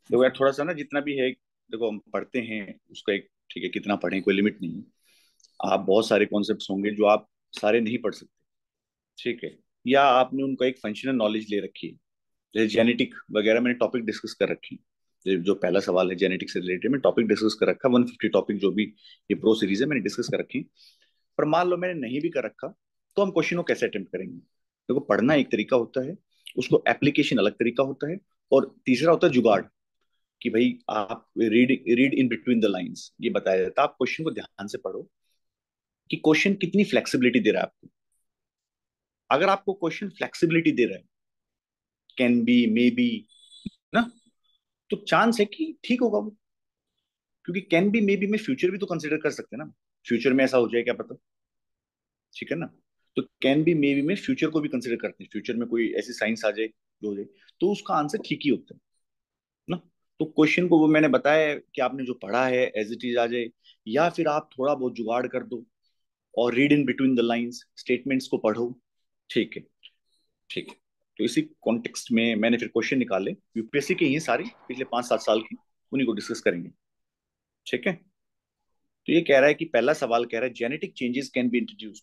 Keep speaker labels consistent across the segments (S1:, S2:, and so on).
S1: देखो यार, थोड़ा सा ना जितना भी है, देखो हम पढ़ते हैं उसका एक, ठीक है, कितना पढ़ें कोई लिमिट नहीं है। आप बहुत सारे कॉन्सेप्ट्स होंगे जो आप सारे नहीं पढ़ सकते, ठीक है, या आपने उनका एक फंक्शनल नॉलेज ले रखी है। जैसे जेनेटिक वगैरह मैंने टॉपिक डिस्कस कर रखी है। जो पहला सवाल है जेनेटिक से रिलेटेड, मैं टॉपिक डिस्कस कर रखा, 150 टॉपिक जो भी ये प्रो सीरीज है मैंने डिस्कस कर रखी। पर मान लो मैंने नहीं भी कर रखा, तो हम क्वेश्चन को कैसे अटेम्प्ट करेंगे? देखो, पढ़ना एक तरीका होता है, उसको एप्लीकेशन अलग तरीका होता है, और तीसरा होता है जुगाड़, कि भाई आप read read in between the lines, ये बताया जाता है। आप क्वेश्चन को ध्यान से पढ़ो कि क्वेश्चन कितनी फ्लेक्सिबिलिटी दे रहा है आपको। अगर आपको क्वेश्चन फ्लेक्सिबिलिटी दे रहा है, कैन बी, मे बी, ना, तो चांस है कि ठीक होगा वो। क्योंकि कैन बी, मे बी में फ्यूचर भी तो कंसिडर कर सकते हैं ना, फ्यूचर में ऐसा हो जाए क्या पता, ठीक है ना। तो कैन बी, मे बी में फ्यूचर को भी कंसिडर करते हैं, फ्यूचर में कोई ऐसी साइंस आ जाए जो हो जाए, तो उसका आंसर ठीक ही होता है ना। तो क्वेश्चन को वो मैंने बताया है कि आपने जो पढ़ा है एज इट इज आ जाए, या फिर आप थोड़ा बहुत जुगाड़ कर दो और read in between the lines, statements को पढ़ो, ठीक है, ठीक है। तो इसी कॉन्टेक्स्ट में मैंने फिर क्वेश्चन निकाले, यूपीएससी के ही सारी पिछले 5-7 साल की, उन्हीं को डिस्कस करेंगे, ठीक है। तो ये कह रहा है कि पहला सवाल कह रहा है genetic changes can be introduced,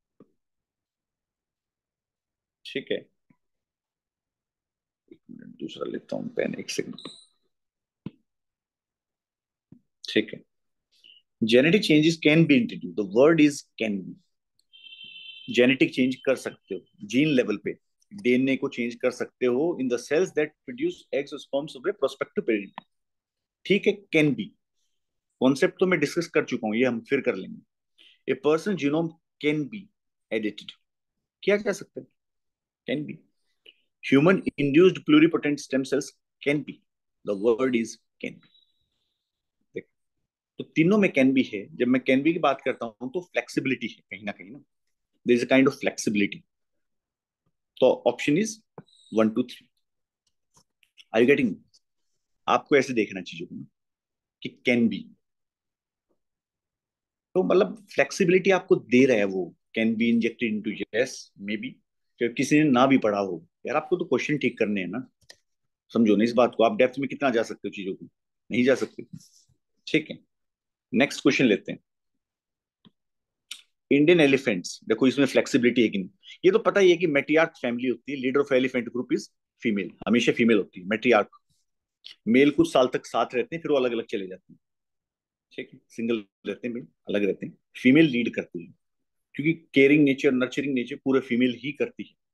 S1: ठीक है। एक मिनट, दूसरा लेता हूँ पेन, एक सेकंड, ठीक है। Genetic changes can be introduced, the word is can be. Genetic change कर सकते हो जीन लेवल पे, डीएनए को चेंज कर सकते हो in the cells that produce eggs और sperms of a prospective parent, ठीक है, कैन बी। कॉन्सेप्ट तो मैं डिस्कस कर चुका हूँ, ये हम फिर कर लेंगे। A person genome can be edited, किया जा सकता है, can be. Human induced pluripotent stem cells can be, the word is can be. तो तीनों में कैन बी है। जब मैं कैन बी की बात करता हूँ तो फ्लेक्सिबिलिटी है कहीं ना कहीं ना, there is a kind of flexibility. तो option is 1 2 3। Are you getting? आपको ऐसे देखना चीजों को ना, कि कैन बी, तो मतलब फ्लेक्सिबिलिटी आपको दे रहा है वो, can be injected into, yes, may be. किसी ने ना भी पढ़ा हो, यार आपको तो क्वेश्चन ठीक करने हैं ना, समझो ना इस बात को। आप डेप्थ में कितना जा सकते हो चीजों को? नहीं जा सकते, ठीक है। नेक्स्ट क्वेश्चन लेते हैं। इंडियन एलिफेंट्स, देखो इसमें फ्लेक्सिबिलिटी है कि नहीं। ये तो पता ही है कि मेट्रियार्क फैमिली होती है, leader of elephant group is female, हमेशा फीमेल होती है मेट्रियार्क। मेल कुछ साल तक साथ रहते हैं, फिर वो अलग अलग चले जाते हैं, ठीक है, सिंगल रहते हैं, मेल अलग रहते हैं। फीमेल लीड करती है, क्योंकि केयरिंग नेचर, नर्चरिंग नेचर पूरे फीमेल ही करती है।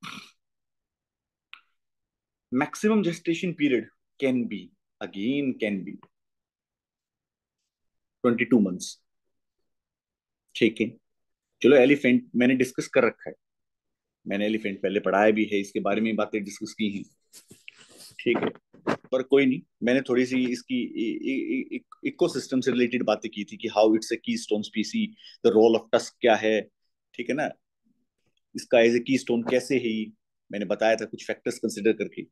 S1: Maximum gestation period can be, again can be 22 months, ठीक है। चलो एलिफेंट मैंने डिस्कस कर रखा है, मैंने एलिफेंट पहले पढ़ाया भी है, इसके बारे में बातें डिस्कस की हैं, ठीक है। पर कोई नहीं, मैंने थोड़ी सी इसकी इकोसिस्टम से रिलेटेड बातें की थी, कि how it's a keystone species, the role of tusk क्या है, ठीक है ना, इसका एज ए की स्टोन कैसे है, मैंने बताया था कुछ फैक्टर्स कंसिडर करके।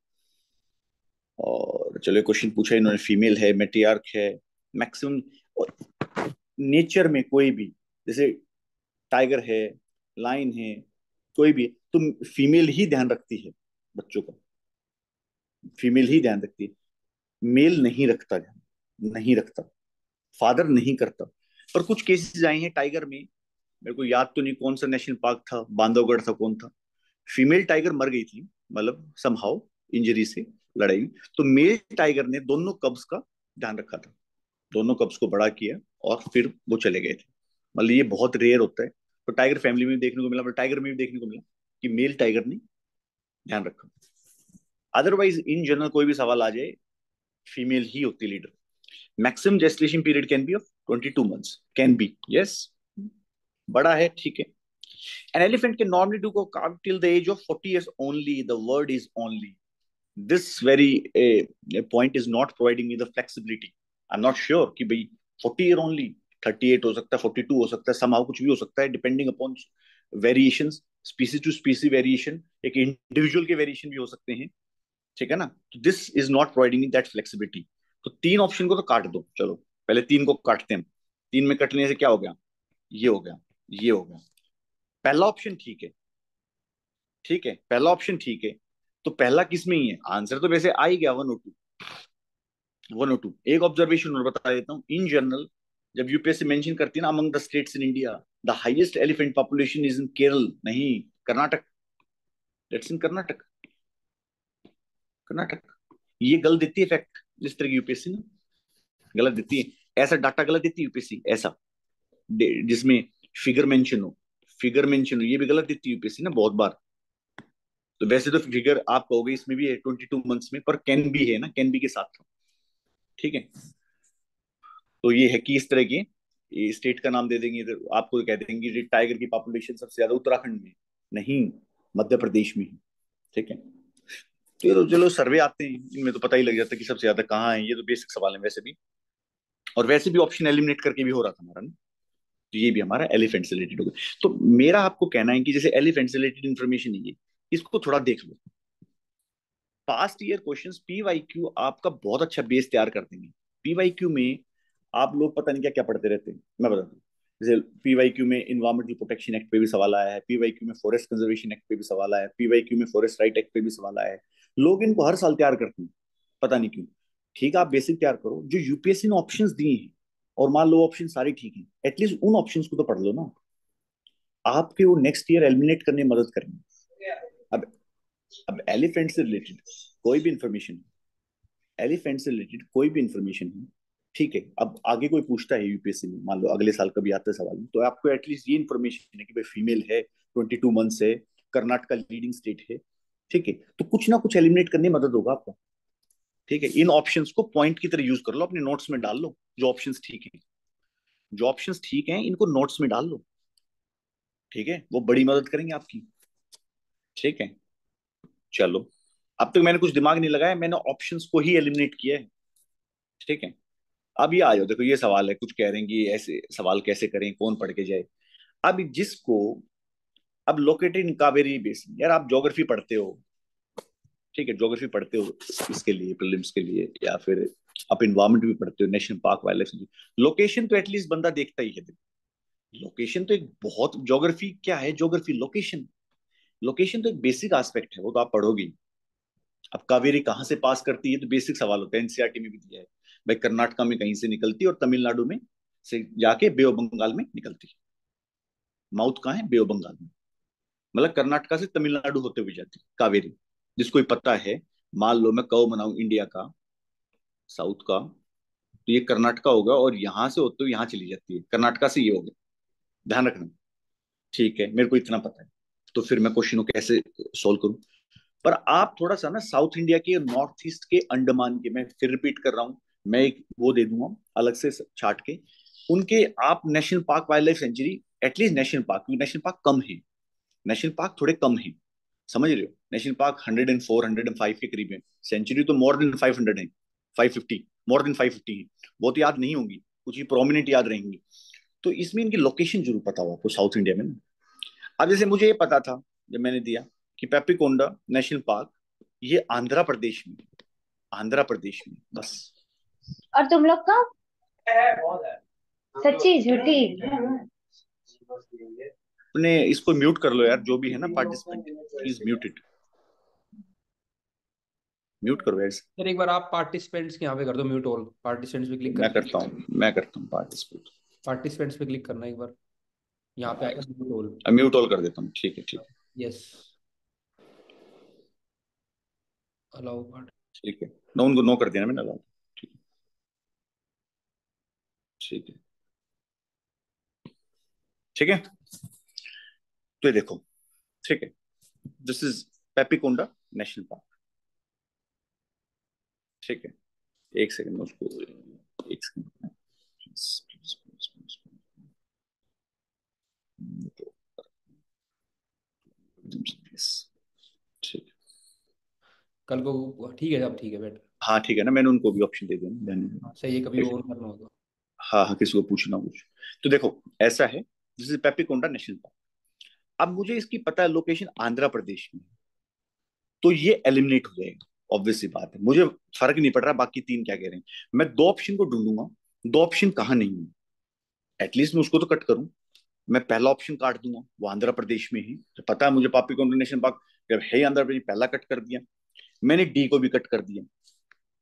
S1: और चलो क्वेश्चन पूछा इन्होंने, फीमेल है, मेट्रियार्क है, मैक्सिमम नेचर में कोई भी, जैसे टाइगर है, लाइन है, कोई भी, तो फीमेल ही ध्यान रखती है बच्चों का, फीमेल ही ध्यान रखती है, मेल नहीं रखता ध्यान, नहीं रखता, फादर नहीं करता। पर कुछ केसेस आए हैं टाइगर में, मेरे को याद तो नहीं कौन सा नेशनल पार्क था, बांधवगढ़ था, कौन था, फीमेल टाइगर मर गई थी, मतलब समहाउ इंजरी से, लड़ाई में। तो मेल टाइगर ने दोनों कब्स का ध्यान रखा था, दोनों कब्स को बड़ा किया, और फिर वो चले गए थे। मतलब ये बहुत रेयर होता है, तो टाइगर फैमिली में भी देखने को मिला, पर टाइगर में भी देखने को मिला कि मेल टाइगर ने ध्यान रखा। अदरवाइज इन जनरल कोई भी सवाल आ जाए, फीमेल ही होती leader. Maximum gestation period can be of 22 months, can be, yes, बड़ा है, ठीक है। An elephant can normally do go carve till the age of 40 years only. The word is only. This very point is not providing me the flexibility. I'm not sure कि भाई 40 year only, 38 हो सकता है, 42 हो सकता है, somehow कुछ भी हो सकता है, depending upon variations, species to species variation, एक individual के variation भी हो सकते हैं, ठीक है ना। तो this is not providing me that flexibility. तो तीन ऑप्शन को तो काट दो, चलो पहले तीन को काटते हैं। तीन में कटने से क्या हो गया, ये हो गया, ये हो गया। पहला ऑप्शन ठीक है, ठीक है, पहला ऑप्शन ठीक है। तो पहला किस में ही है, आंसर तो वैसे आ ही गया 1 और 2, 1 और 2 एक ऑब्जर्वेशन और बता देता हूँ। इन जनरल जब यूपीएससी मेंशन करती है ना among the states in India, the highest elephant population is in Kerala, नहीं कर्नाटक। That's in Karnataka. कर्नाटक। ये गलत देती है फैक्ट, जिस तरह की यूपीएससी ना गलत देती है, ऐसा डाटा गलत देती है यूपीएससी, ऐसा जिसमें फिगर मेंशन हो, फिगर मेंशन हो, ये भी गलत देती है यूपीएससी ना बहुत बार। तो वैसे तो फिगर आप कहोगे इसमें भी है 22 मंथ्स में, पर कैन भी है ना, कैन भी के साथ। ठीक है। तो ये है कि इस तरह की ये स्टेट का नाम दे देंगे तो आपको कह देंगे कि टाइगर की पॉपुलेशन सबसे ज्यादा उत्तराखंड में, नहीं मध्य प्रदेश में है। ठीक है। तो ये तो चलो सर्वे आते हैं इनमें तो पता ही लग जाता है कि सबसे ज्यादा कहाँ है, ये तो बेसिक सवाल है वैसे भी। और वैसे भी ऑप्शन एलिमिनेट करके भी हो रहा था हमारा ना। तो ये भी हमारा एलिफेंट से रिलेटेड हो गया। तो मेरा आपको कहना है कि जैसे एलिफेंट से रिलेटेड इन्फॉर्मेशन है ये, इसको थोड़ा देख लो। पास्ट ईयर क्वेश्चंस पीवाईक्यू आपका बहुत अच्छा बेस तैयार कर देंगे। पीवाईक्यू में आप लोग पता नहीं क्या क्या पढ़ते रहते हैं, मैं बताता हूँ। जैसे पीवाईक्यू में इन्वायरमेंटल प्रोटेक्शन एक्ट पे भी सवाल आया है, पीवाईक्यू में फॉरेस्ट कंजर्वेशन एक्ट पे भी सवाल आया है, पीवाईक्यू में फॉरेस्ट राइट एक्ट पे भी सवाल आया है। लोग इनको हर साल तैयार करते हैं, पता नहीं क्यों। ठीक है, आप बेसिक तैयार करो जो यूपीएससी ने ऑप्शंस दिए हैं, और मान लो ऑप्शन सारे ठीक हैं, एटलीस्ट उन ऑप्शंस को तो पढ़ लो ना। आपके वो नेक्स्ट ईयर एलिमिनेट करने में मदद करेंगे। अब अब एलिफेंट से रिलेटेड कोई भी इंफॉर्मेशन, एलिफेंट से रिलेटेड कोई भी इंफॉर्मेशन है, ठीक है, अब आगे कोई पूछता है यूपीएससी में, मान लो अगले साल कभी आता है सवाल में, तो आपको एटलीस्ट ये इंफॉर्मेशन है कि भाई फीमेल है, 22 मंथ्स है, कर्नाटक लीडिंग स्टेट है। ठीक है, तो कुछ ना कुछ एलिमिनेट करने में मदद होगा आपको। ठीक है, इन ऑप्शंस को पॉइंट की तरह यूज कर लो, अपने नोट्स में डाल लो जो ऑप्शंस ठीक है, जो ऑप्शंस ठीक हैं इनको नोट्स में डाल लो। ठीक है, वो बड़ी मदद करेंगे आपकी। ठीक है, चलो। अब तक मैंने कुछ दिमाग नहीं लगाया, मैंने ऑप्शंस को ही एलिमिनेट किया है। ठीक है। अब ये आ जाओ, देखो ये सवाल है, कुछ कह रहे हैं कि ऐसे सवाल कैसे करें, कौन पढ़ के जाए। अब जिसको, अब लोकेटेड इन कावेरी बेसिन, यार आप ज्योग्राफी पढ़ते हो, ठीक है, ज्योग्राफी पढ़ते हो इसके लिए प्रीलिम्स के लिए, या फिर आप इन्वायरमेंट भी पढ़ते हो, national park wildlife, location तो एटलीस्ट बंदा देखता ही है। लोकेशन तो एक बहुत, ज्योग्राफी क्या है, ज्योग्राफी लोकेशन, लोकेशन तो एक बेसिक एस्पेक्ट है, वो तो आप पढ़ोगे। अब कावेरी कहाँ से पास करती है तो बेसिक सवाल होता है, एनसीईआरटी में भी दिया है। भाई कर्नाटका में कहीं से निकलती है और तमिलनाडु में से जाके बे ऑफ बंगाल में निकलती है। माउथ कहाँ है, बे ऑफ बंगाल में, मतलब कर्नाटका से तमिलनाडु होते हुए जाती है कावेरी। जिसको ही पता है, मान लो मैं कव बनाऊं इंडिया का, साउथ का, तो ये कर्नाटका होगा और यहाँ से होते हुए यहाँ चली जाती है, कर्नाटका से ये हो गया, ध्यान रखना। ठीक है, मेरे को इतना पता है, तो फिर मैं क्वेश्चन को कैसे सोल्व करूं। पर आप थोड़ा सा ना साउथ इंडिया के, नॉर्थ ईस्ट के, अंडमान के, मैं फिर रिपीट कर रहा हूँ, मैं एक वो दे दूंगा अलग से छाट के उनके, आप national park wildlife sanctuary, at least national park, क्योंकि नेशनल पार्क कम है, नेशनल पार्क थोड़े कम है, समझ रहे हो, नेशनल पार्क 104 105 के करीब है, सेंचुरी तो मोर देन 500 है, 550, मोर देन 550 है। वो तो याद नहीं होंगी, कुछ ही प्रोमिनेंट याद रहेंगी। तो इसमें इनकी लोकेशन जरूर पता हो आपको साउथ इंडिया में ना। अब जैसे मुझे ये पता था जब मैंने दिया कि पेपिकोंडा नेशनल पार्क ये आंध्र प्रदेश में, आंध्र प्रदेश में बस।
S2: और तुम लोग का? सच्ची झूठी?
S1: अपने इसको म्यूट कर लो यार, जो भी है ना participant, please mute it, mute करो यार इसे।
S3: सर एक बार आप पार्टिसिपेंट्स के यहाँ पे कर दो म्यूट ऑल, पार्टिसिपेंट्स पे क्लिक
S1: मैं
S3: करके
S1: करता हूँ, मैं करता हूँ पार्टिसिपेट।
S3: पार्टिसिपेंट्स पे क्लिक करना एक बार, यहाँ पे आएगा म्यूट ऑल।
S1: म्यूट ऑल कर देता हूँ, ठीक है ठीक है।
S3: Yes, allow part.
S1: ठीक है, नो उनको नो कर दिया ना मैंने, अलाउ। ठीक है, ठीक है, ठीक है। तो ये देखो, ठीक है, this is Papikonda national park. ठीक है, एक सेकंड में उसको, एक सेकंड, ठीक।
S3: कल को ठीक है, अब ठीक है बेटर।
S1: हाँ ठीक है ना, मैंने उनको भी ऑप्शन दे दिया ना, ध्यान
S3: हाँ
S1: नहीं
S3: सही है, कभी
S1: देना।
S3: और करना होगा।
S1: हाँ हाँ, किसी को पूछना कुछ। तो देखो ऐसा है, this is Papikonda national park. अब मुझे इसकी पता है लोकेशन आंध्र प्रदेश में, तो ये एलिमिनेट हो जाएगा, ऑब्वियस सी बात है, मुझे फर्क नहीं पड़ रहा बाकी तीन क्या कह रहे हैं। मैं दो ऑप्शन को ढूंढूंगा, दो ऑप्शन कहाँ नहीं है, एटलीस्ट मैं उसको तो कट करूं। मैं पहला ऑप्शन काट दूंगा, वो आंध्र प्रदेश में है, तो पता है मुझे पापी नेशनल पार्क जब है ही आंध्र प्रदेश, पहला कट कर दिया। मैंने डी को भी कट कर दिया।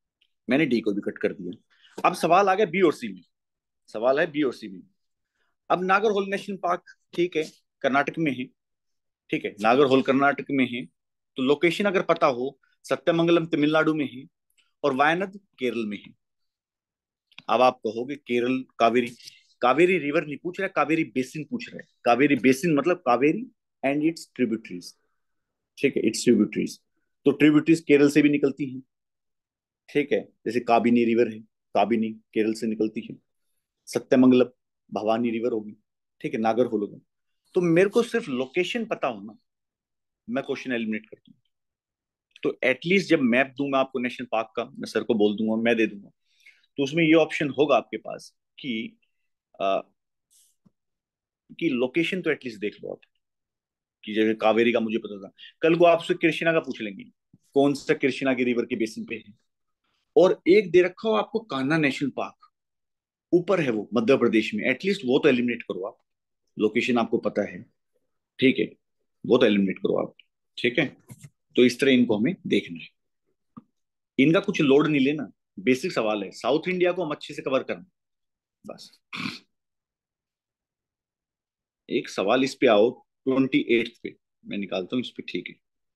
S1: मैंने डी को भी कट कर दिया। अब सवाल आ गया बी और सी में। सवाल है बी और सी में। अब नागरहोल नेशनल पार्क, ठीक है, कर्नाटक में है। ठीक है, नागरहोल कर्नाटक में है। तो लोकेशन अगर पता हो, सत्यमंगलम तमिलनाडु में है और वायनाड केरल में है। अब आप कहोगे केरल कावेरी, कावेरी रिवर नहीं पूछ रहा है, कावेरी बेसिन पूछ रहा है। कावेरी बेसिन मतलब कावेरी एंड इट्स ट्रिब्यूटरीज। ठीक है, इट्स ट्रिब्यूटरीज। तो ट्रिब्यूटरीज केरल से भी निकलती हैं। ठीक है, जैसे काबिनी रिवर है, काबिनी केरल से निकलती है। सत्यमंगलम भवानी रिवर होगी। ठीक है, नागरहोल होगा। तो मेरे को सिर्फ लोकेशन पता हो ना, मैं क्वेश्चन एलिमिनेट कर दूंगा। तो एटलीस्ट जब मैप दूंगा आपको नेशनल पार्क का, मैं सर को बोल दूंगा, मैं दे दूंगा, तो उसमें ये ऑप्शन होगा आपके पास कि आ, कि लोकेशन तो एटलीस्ट देख लो आप। कि जैसे कावेरी का मुझे पता था, कल को आपसे कृष्णा का पूछ लेंगे, कौन सा कृष्णा की रिवर के बेसिन पे है। और एक दे रखा हो आपको कान्हा नेशनल पार्क, ऊपर है वो मध्य प्रदेश में, एटलीस्ट वो तो एलिमिनेट करो आप। लोकेशन आपको पता है, ठीक है, वो तो एलिमिनेट करो आप। ठीक है, तो इस तरह इनको हमें देखना है। इनका कुछ लोड नहीं लेना, बेसिक सवाल है, साउथ इंडिया को हम अच्छे से कवर करना, बस। एक सवाल इस पे आओ, 28 पे मैं निकालता हूँ इस पे, ठीक है।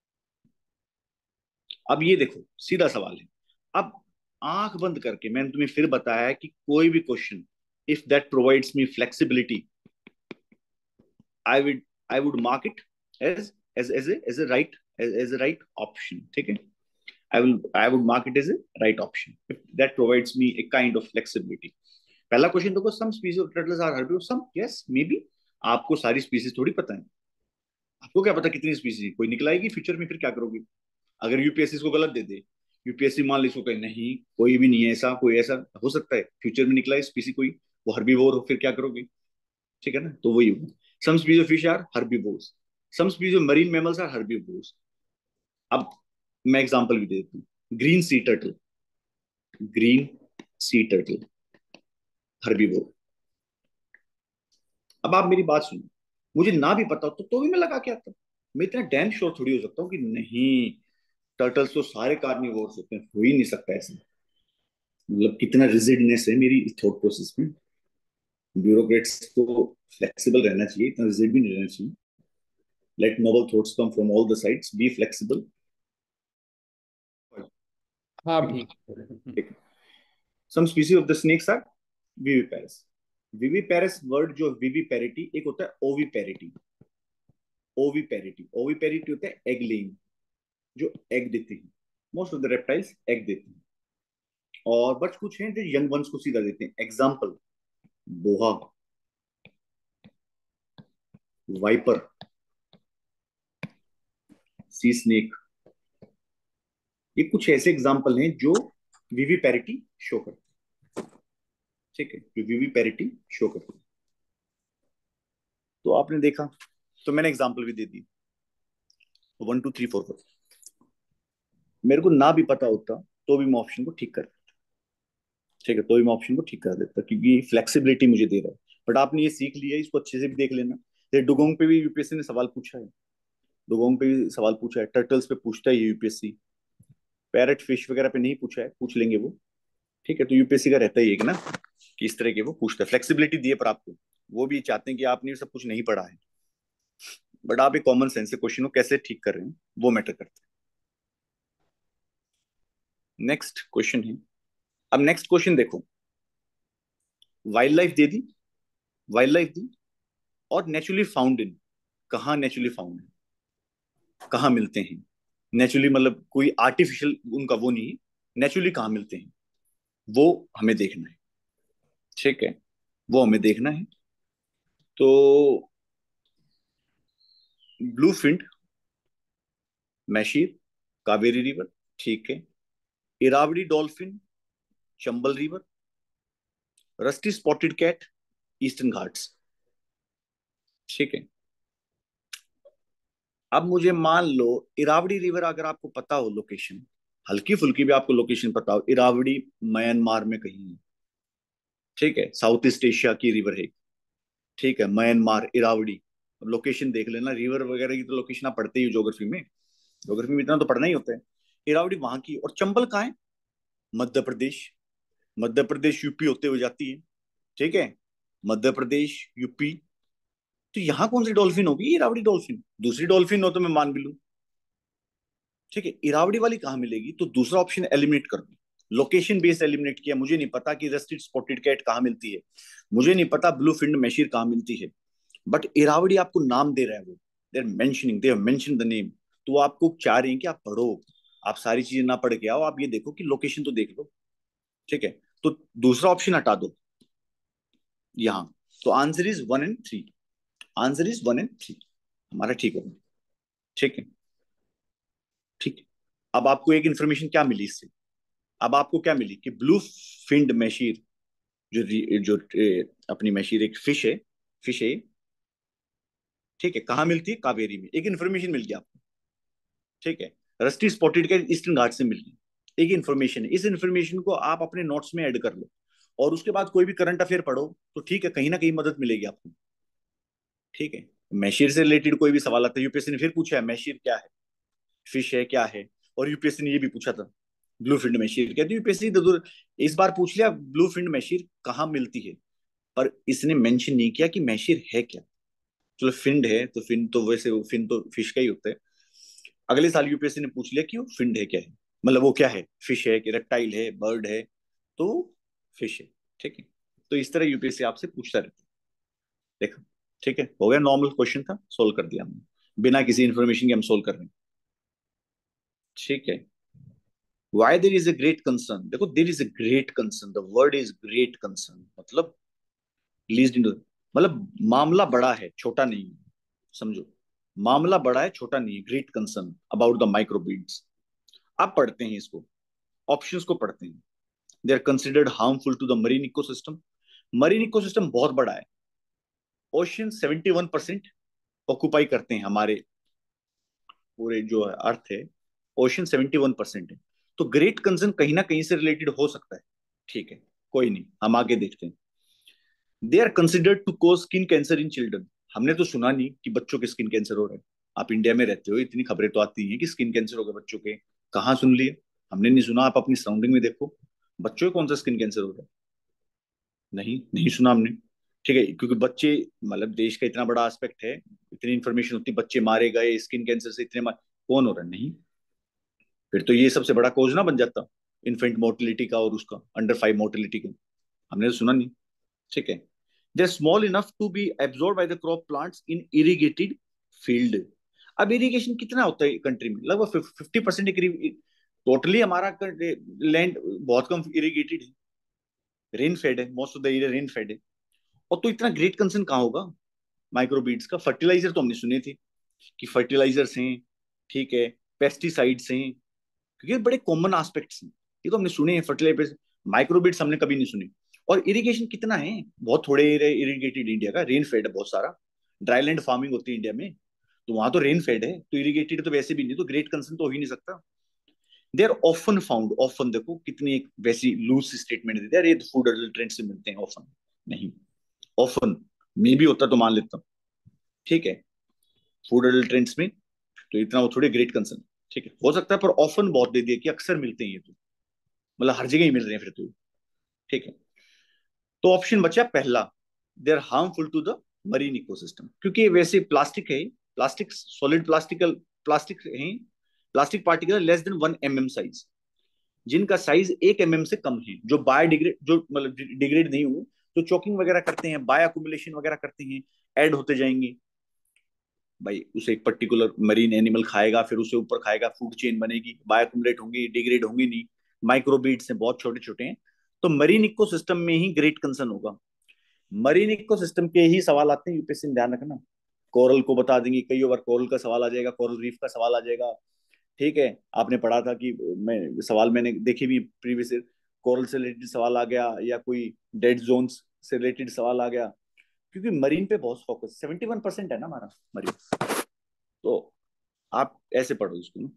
S1: अब ये देखो, सीधा सवाल है। अब आंख बंद करके मैंने तुम्हें फिर बताया है कि कोई भी question, if that provides me flexibility, I would I would mark it as as a right, as a right option. ठीक है, I would mark it as a right option if that provides me a kind of flexibility. पहला question देखो, some species of turtles are herbivorous, some yes maybe। आपको सारी species थोड़ी पता है, आपको क्या पता कितनी स्पीसीज है, कोई निकलाएगी फ्यूचर में, फिर क्या करोगे? अगर यूपीएससी इसको गलत दे दे, यूपीएससी मान ली इसको कहे नहीं कोई भी नहीं है ऐसा, कोई ऐसा हो सकता है फ्यूचर में निकला है स्पीसी कोई, वो हर्बीवोर हो, फिर क्या करोगे? ठीक है ना, तो वही होगा। Some species of fish are herbivores, some species of marine mammals are herbivores. अब मैं एग्जांपल भी दे देता हूँ, green sea turtle, green sea turtle herbivore. अब आप मेरी बात सुनो, मुझे ना भी पता हो तो भी मैं लगा के आता। मैं इतना डैम श्योर थोड़ी हो सकता हूँ कि नहीं टर्टल्स तो सारे कार्निवोर्स होते हैं, हो ही नहीं सकता ऐसा। मतलब कितना रिजिडनेस है मेरी थॉट प्रोसेस में। ब्यूरोक्रेट्स को फ्लेक्सिबल रहना चाहिए, इतना रिजिड भी नहीं रहना चाहिए। Let noble thoughts come from all the sides, be flexible.
S3: हाँ ठीक है।
S1: Some species of the snakes are viviparous. Viviparous word जो विविपेरिटी, एक होता है ओविपेरिटी। ओविपेरिटी, ओविपेरिटी होता है एग लेइंग, जो एग देते हैं। Most of the reptiles egg देते हैं, और बच कुछ हैं जो यंग वंस को सीधा देते हैं। एग्जाम्पल, बोहा, वाइपर, सी स्नेक। ये कुछ ऐसे एग्जाम्पल हैं जो विविपेरिटी शो करते हैं। ठीक है, जो विविपेरिटी शो करते हैं। तो आपने देखा, तो मैंने एग्जाम्पल भी दे दी, 1 2 3 4 5। मेरे को ना भी पता होता तो भी मैं ऑप्शन को ठीक कर देता। ठीक है, तो भी मैं ऑप्शन को ठीक कर देता, क्योंकि फ्लेक्सिबिलिटी मुझे दे रहा है। बट आपने ये सीख लिया, इसको अच्छे से भी देख लेना। ये डुगोंग पे भी यूपीएससी ने सवाल पूछा है, डुगोंग पे भी सवाल पूछा है, टर्टल्स पे पूछता है ये यूपीएससी। पैरट फिश वगैरह पे नहीं पूछा है, पूछ लेंगे वो। ठीक है, तो यूपीएससी का रहता ही है कि ना, कि इस तरह के वो पूछता है, फ्लेक्सिबिलिटी दिए पर आपको। वो भी चाहते हैं कि आपने सब कुछ नहीं पढ़ा है, बट आप एक कॉमन सेंस से क्वेश्चन को कैसे ठीक कर रहे हैं वो मैटर करता है। नेक्स्ट क्वेश्चन है। अब नेक्स्ट क्वेश्चन देखो, वाइल्ड लाइफ दे दी, वाइल्ड लाइफ दी, और नेचुरली फाउंड इन, कहाँ नेचुरली फाउंड है, कहाँ मिलते हैं। नेचुरली मतलब कोई आर्टिफिशियल उनका वो नहीं है, नेचुरली कहाँ मिलते हैं वो हमें देखना है। ठीक है, वो हमें देखना है। तो blue finned, mahseer, Kaveri river, ठीक है, Irrawaddy dolphin, Chambal river, rusty spotted cat, Eastern Ghats. ठीक है, अब मुझे मान लो इरावडी रिवर अगर आपको पता हो लोकेशन, हल्की फुल्की भी आपको लोकेशन पता हो, इरावडी म्यांमार में कहीं है। ठीक है, साउथ ईस्ट एशिया की रिवर है। ठीक है, म्यांमार इरावडी। अब लोकेशन देख लेना, रिवर वगैरह की तो लोकेशन आप पढ़ते ही हो ज्योग्राफी में, ज्योग्राफी में इतना तो पढ़ना ही होता है। इरावडी वहां की, और चंबल कहाँ है? मध्य प्रदेश, मध्य प्रदेश यूपी होते हुए जाती है, ठीक है, मध्य प्रदेश यूपी। तो यहाँ कौन सी डॉल्फिन होगी? इरावदी डॉल्फिन। दूसरी डॉल्फिन हो तो मैं मान भी लूं, ठीक है, इरावदी वाली कहाँ मिलेगी? तो दूसरा ऑप्शन एलिमिनेट कर दो, लोकेशन बेस्ड एलिमिनेट किया। मुझे नहीं पता कि रस्टेड स्पॉटेड कैट कहाँ मिलती है, मुझे नहीं पता ब्लू फिंड मैशीर कहाँ मिलती है, बट इरावदी आपको नाम दे रहा है, वो they are mentioning, they have mention the name. तो वो आपको चाह रहे हैं कि आप पढ़ो, आप सारी चीजें ना पढ़ के आओ, आप ये देखो कि लोकेशन तो देख लो, ठीक है। तो दूसरा ऑप्शन हटा दो यहाँ। तो answer is 1 and 3, answer is 1 and 3 हमारा, ठीक होगा, ठीक है, ठीक है। अब आपको एक इंफॉर्मेशन क्या मिली इससे? अब आपको क्या मिली कि ब्लू फिंड मैशीर, जो अपनी मैशीर एक फिश है, फिश है, ठीक है, कहाँ मिलती है? कावेरी में। एक इन्फॉर्मेशन मिल गया आपको, ठीक है। रस्टी स्पॉटेड का ईस्टर्न घाट से मिल गई, एक इन्फॉर्मेशन है। इस इन्फॉर्मेशन को आप अपने नोट्स में ऐड कर लो, और उसके बाद कोई भी करंट अफेयर पढ़ो, तो ठीक है, कहीं ना कहीं मदद मिलेगी आपको, ठीक है। मैशीर से रिलेटेड कोई भी सवाल आता है, यूपीएससी ने फिर पूछा है मैशीर क्या है, फिश है क्या है, और यूपीएससी ने ये भी पूछा था ब्लू फिंड मैशीर क्या। तो यूपीएससी इस बार पूछ लिया ब्लू फिंड मैशीर कहाँ मिलती है, पर इसने मेंशन नहीं किया कि मैशीर है क्या। चलो फिंड है तो फिंड तो वैसे, फिंड तो फिश का ही होता है। अगले साल यूपीएससी ने पूछ लिया कि वो फिंड है क्या है, मतलब वो क्या है, फिश है कि रेप्टाइल है, बर्ड है, तो फिश है, ठीक है। तो इस तरह यूपीएससी आपसे पूछता रहता है, देखो, ठीक है, हो गया, नॉर्मल क्वेश्चन था, सोल्व कर दिया हमने, बिना किसी इंफॉर्मेशन के हम सोल्व कर रहे हैं, ठीक है। Why there is a great concern, देखो there is a great concern, the word is great concern, मतलब लीज्ड इन, मतलब मामला बड़ा है, छोटा नहीं है, समझो, मामला बड़ा है, छोटा नहीं है, great concern about the microbeads. आप पढ़ते हैं इसको, ऑप्शंस को पढ़ते हैं। They are considered harmful to the marine ecosystem. Marine ecosystem बहुत बड़ा है, ओशियन 71% ऑक्यूपाई करते हैं हमारे पूरे जो अर्थ है, ओशियन 71% है। तो ग्रेट कंसर्न कहीं ना कहीं से रिलेटेड हो सकता है, ठीक है, कोई नहीं, हम आगे देखते हैं। They are considered to cause skin cancer in children. हमने तो सुना नहीं कि बच्चों के स्किन कैंसर हो रहा है, आप इंडिया में रहते हो, इतनी खबरें तो आती हैं कि स्किन कैंसर हो गया बच्चों के, कहाँ सुन लिए? हमने नहीं सुना, आप अपनी सराउंडिंग में देखो, बच्चों को कौन सा स्किन कैंसर हो रहा है? नहीं, नहीं सुना हमने, ठीक है, क्योंकि बच्चे, मतलब देश का इतना बड़ा एस्पेक्ट है, इतनी इन्फॉर्मेशन होती, बच्चे मारे गए स्किन कैंसर से, कौन हो रहा है? नहीं, फिर तो ये सबसे बड़ा कोज ना बन जाता, इन्फेंट मोर्टिलिटी का और उसका अंडर 5 मोर्टिलिटी का, हमने तो सुना नहीं, ठीक है। They are small enough to be absorb by the crop plants in irrigated field. अब इरिगेशन कितना होता है कंट्री में? लगभग 50%। टोटली हमारा लैंड बहुत कम इरिगेटेड है, रेन फेड है, most of the area rain fed है, और तो इतना ग्रेट कंसर्न कहाँ होगा माइक्रोबीड्स का? फर्टिलाइजर तो हमने सुने थे कि फर्टिलाइजर्स हैं, ठीक है, पेस्टिसाइड्स हैं, क्योंकि ये बड़े कॉमन एस्पेक्ट्स हैं, ये तो हमने सुने हैं फर्टिलाइजर। माइक्रोबीड्स हमने कभी नहीं सुने। और इरिगेशन कितना है? बहुत थोड़े एरिया इरिगेटेड इंडिया का, रेन फेड है बहुत सारा, ड्राईलैंड फार्मिंग होती है इंडिया में, तो वहां तो रेन फेड है, तो इरिगेटेड तो वैसे भी नहीं, तो ग्रेट कंसर्न तो हो ही नहीं सकता। They are often found, often देखो कितनी एक वैसी लूज स्टेटमेंट देते हैं, अरे फूड एडल्ट्रेंट से मिलते हैं, ऑफन नहीं, ऑफन मे भी होता तो मान लेता हूँ, ठीक है, फूड एडल्ट्रेंट्स में, तो इतना वो थोड़े ग्रेट कंसर्न, ठीक है, हो सकता है, पर ऑफन बहुत दे दिया कि अक्सर मिलते हैं ये तो, मतलब हर जगह ही मिल रहे हैं फिर तो, ठीक है। तो ऑप्शन बचा पहला, they are harmful to the marine ecosystem, क्योंकि वैसे प्लास्टिक है, प्लास्टिक सॉलिड प्लास्टिकल प्लास्टिक है, plastic particle less than 1 mm size, जिनका साइज 1 mm से कम है, जो बायोडिग्रेड, जो मतलब डिग्रेड नहीं हुए, जो चॉकिंग वगैरह करते हैं, बायो अकुमुलेशन वगैरह करते हैं, ऐड होते जाएंगे, भाई उसे एक पर्टिकुलर मरीन एनिमल खाएगा, फिर उसे ऊपर खाएगा, फूड चेन बनेगी, बायो अकुमुलेट होंगी, डिग्रेड होंगी नहीं, माइक्रोबीड्स हैं बहुत छोटे छोटे हैं, तो मरीन इकोसिस्टम में ही ग्रेट कंसर्न होगा। मरीन इकोसिस्टम के ही सवाल आते हैं यूपीएससी में, ध्यान रखना, कोरल को बता देंगे, कई बार कोरल का सवाल आ जाएगा, कोरल रीफ का सवाल आ जाएगा, ठीक है। आपने पढ़ा था कि मैं सवाल मैंने देखी भी प्रीवियस, कोरल से रिलेटेड सवाल आ गया, या कोई डेड जोन्स से रिलेटेड सवाल आ गया, क्योंकि मरीन पे बहुत फोकस, 71% है ना हमारा मरीन, तो आप ऐसे पढ़ो इसको,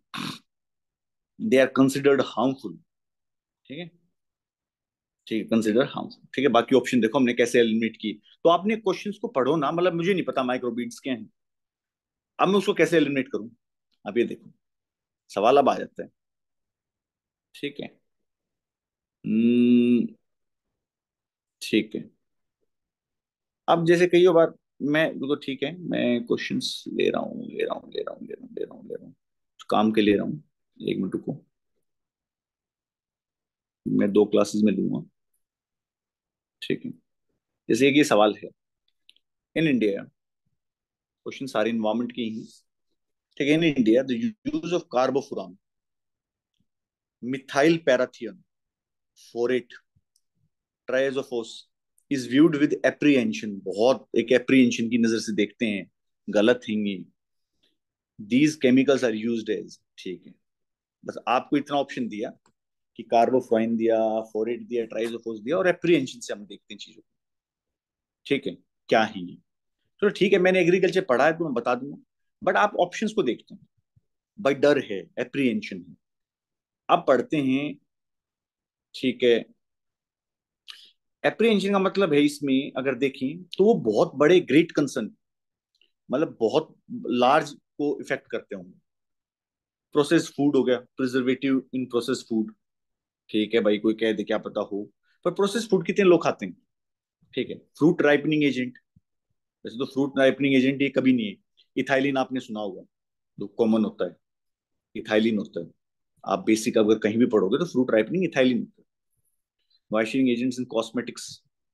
S1: दे आर कंसिडर्ड हार्मफुल, ठीक है, ठीक है, कंसिडर हार्मफुल, ठीक है। बाकी ऑप्शन देखो हमने कैसे एलिमिनेट की, तो आपने क्वेश्चंस को पढ़ो ना, मतलब मुझे नहीं पता माइक्रोबीड्स क्या है, अब मैं उसको कैसे एलिमिनेट करूं, अब ये देखो, सवाल अब आ जाता है, ठीक है। हम्म, ठीक है। अब जैसे कई बार मैं बिल्कुल ठीक है, मैं क्वेश्चंस ले रहा हूँ, ले रहा हूँ, ले रहा हूँ, ले रहा हूँ, ले रहा हूँ, ले रहा हूँ, काम के ले रहा हूँ। 1 मिनट रुको, मैं 2 क्लासेस में लूंगा। ठीक है। जैसे एक ये सवाल है, इन इंडिया, क्वेश्चन सारे इन्वायरमेंट के ही। ठीक है। In India the use of carbofuran, methyl parathion, phorate, triazophos is viewed with apprehension, बहुत एक एप्रीहेंशन की नजर से देखते हैं, गलत हैं ये। These chemicals are used as, ठीक है। बस आपको इतना ऑप्शन दिया कि कार्बोफ्राइन दिया, फोरेट दिया, ट्राइजोफोस दिया, और एप्रीहेंशन से हम देखते हैं चीजों को। ठीक है, क्या है ये? चलो ठीक है, मैंने एग्रीकल्चर पढ़ा है तो मैं बता दूंगा, बट आप ऑप्शंस को देखते हैं। भाई डर है, एप्रीहेंशन है। अब पढ़ते हैं। ठीक है। एप्रीहेंशन का मतलब है इसमें अगर देखें तो वो बहुत बड़े ग्रेट कंसर्न, मतलब बहुत लार्ज को इफेक्ट करते होंगे। प्रोसेस फूड हो गया, प्रिजर्वेटिव इन प्रोसेस फूड। ठीक है भाई, कोई कह दे क्या पता हो, पर प्रोसेस फूड कितने लोग खाते हैं? ठीक है। फ्रूट राइपनिंग एजेंट, वैसे तो फ्रूट राइपनिंग एजेंट ये कभी नहीं है। इथाइलिन आपने सुना होगा, जो कॉमन होता है, इथाइलिन होता है। आप बेसिक अगर कहीं भी पढ़ोगे तो फ्रूट राइपनिंग इथाइलिन होता है। Washing agents in cosmetics.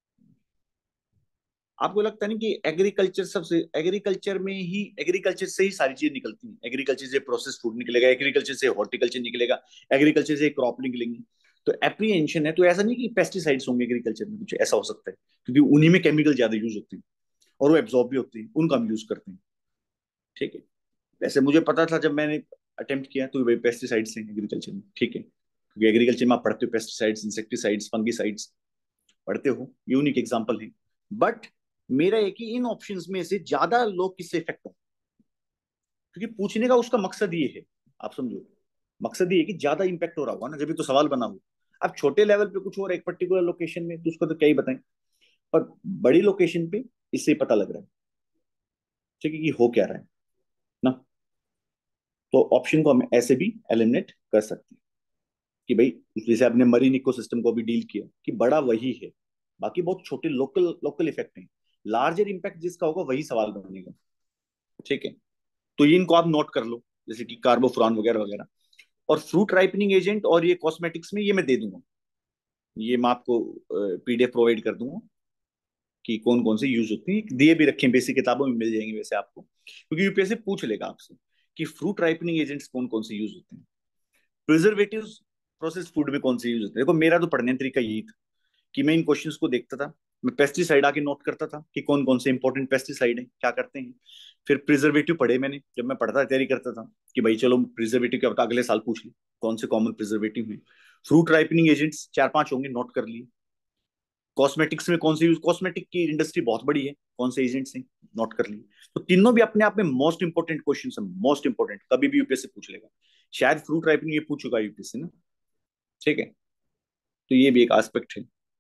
S1: आपको लगता नहीं कि एग्रीकल्चर सबसे, एग्रीकल्चर में ही, एग्रीकल्चर से ही सारी चीजें निकलती हैं। एग्रीकल्चर से प्रोसेस फूड निकलेगा, एग्रीकल्चर से हॉर्टिकल्चर निकलेगा, एग्रीकल्चर से क्रॉप निकलेंगी। तो एप्रीहेंशन है तो ऐसा नहीं कि पेस्टिसाइड्स होंगे एग्रीकल्चर में, कुछ ऐसा हो सकता है, क्योंकि उन्हीं में केमिकल ज्यादा यूज होते हैं और वो एब्जॉर्ब भी होते हैं, उनका हम यूज करते हैं। ठीक है। वैसे मुझे पता था जब मैंने अटेम्प्ट किया तो भाई पेस्टिसाइड्स हैं एग्रीकल्चर में। ठीक है, क्योंकि एग्रीकल्चर में आप पढ़ते हो पेस्टिसाइड्स, इंसेक्टिसाइड्स, फंगिसाइड्स पढ़ते हो, यूनिक एग्जाम्पल है। बट मेरा है कि इन ऑप्शंस में से ज्यादा लोग किससे इफेक्ट हो, क्योंकि पूछने का उसका मकसद ये है, आप समझो, मकसद ये है कि ज्यादा इंपैक्ट हो रहा होगा ना, जब भी तो सवाल बना हो। अब छोटे लेवल पे कुछ और एक पर्टिकुलर लोकेशन में तो उसको तो क्या ही बताएं, पर बड़ी लोकेशन पे इससे पता लग रहा है। ठीक है, कि हो क्या रहा है ना। तो ऑप्शन को हम ऐसे भी एलिमिनेट कर सकते हैं कि भाई, जैसे आपने मरीन इकोसिस्टम को भी डील किया कि बड़ा वही है, बाकी बहुत छोटे लोकल लोकल इफेक्ट हैं। लार्जर इम्पैक्ट जिसका होगा वही सवाल बनेगा। ठीक है। तो ये इनको आप नोट कर लो, जैसे कि कार्बोफ्रान वगैरह वगैरह। और फ्रूट राइपनिंग एजेंट और ये कॉस्मेटिक्स में ये मैं दे दूंगा, ये मैं आपको पीडीएफ प्रोवाइड कर दूंगा कि कौन कौन से यूज होते हैं, दिए भी रखे हैं, बेसिक किताबों में मिल जाएंगे वैसे आपको, क्योंकि यूपीएससी पूछ लेगा आपसे कि फ्रूट राइपनिंग एजेंट्स कौन कौन से यूज होते हैं, प्रिजर्वेटिव्स प्रोसेस फूड में कौन से यूज होते हैं। देखो मेरा तो पढ़ने का तरीका यही था कि मैं इन क्वेश्चंस को देखता था, मैं पेस्टिसाइड आके नोट करता था कि कौन कौन से इंपॉर्टेंट पेस्टिसाइड है, क्या करते हैं। फिर प्रिजर्वेटिव पढ़े मैंने, जब मैं पढ़ता तैयारी करता था कि भाई चलो प्रिजर्वेटिव क्या होता है, अगले साल पूछ ले कौन से कॉमन प्रिजर्वेटिव है। फ्रूट राइपनिंग एजेंट्स 4-5 होंगे, नोट कर लिए। कॉस्मेटिक्स में कौन से यूज, कॉस्मेटिक की इंडस्ट्री बहुत बड़ी है, कौन से एजेंट्स हैं, नोट कर लिए। तो तीनों भी अपने आप में मोस्ट इंपोर्टेंट क्वेश्चन है, मोस्ट इंपोर्टेंट, कभी भी यूपीएससी पूछ लेगा। शायद फ्रूट राइपनिंग ये पूछ चुका है यूपीएससी ना। ठीक है। तो ये भी एक एस्पेक्ट है।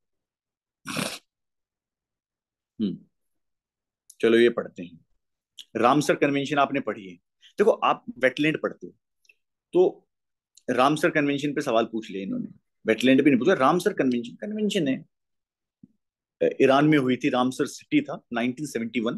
S1: हम्म। चलो ये पढ़ते हैं। रामसर कन्वेंशन आपने पढ़ी है। देखो आप वेटलैंड पढ़ते हो तो रामसर कन्वेंशन पे सवाल पूछ लिया इन्होंने, वेटलैंड पे नहीं पूछा। रामसर कन्वेंशन, कन्वेंशन है, ईरान में हुई थी, रामसर सिटी था, 1971,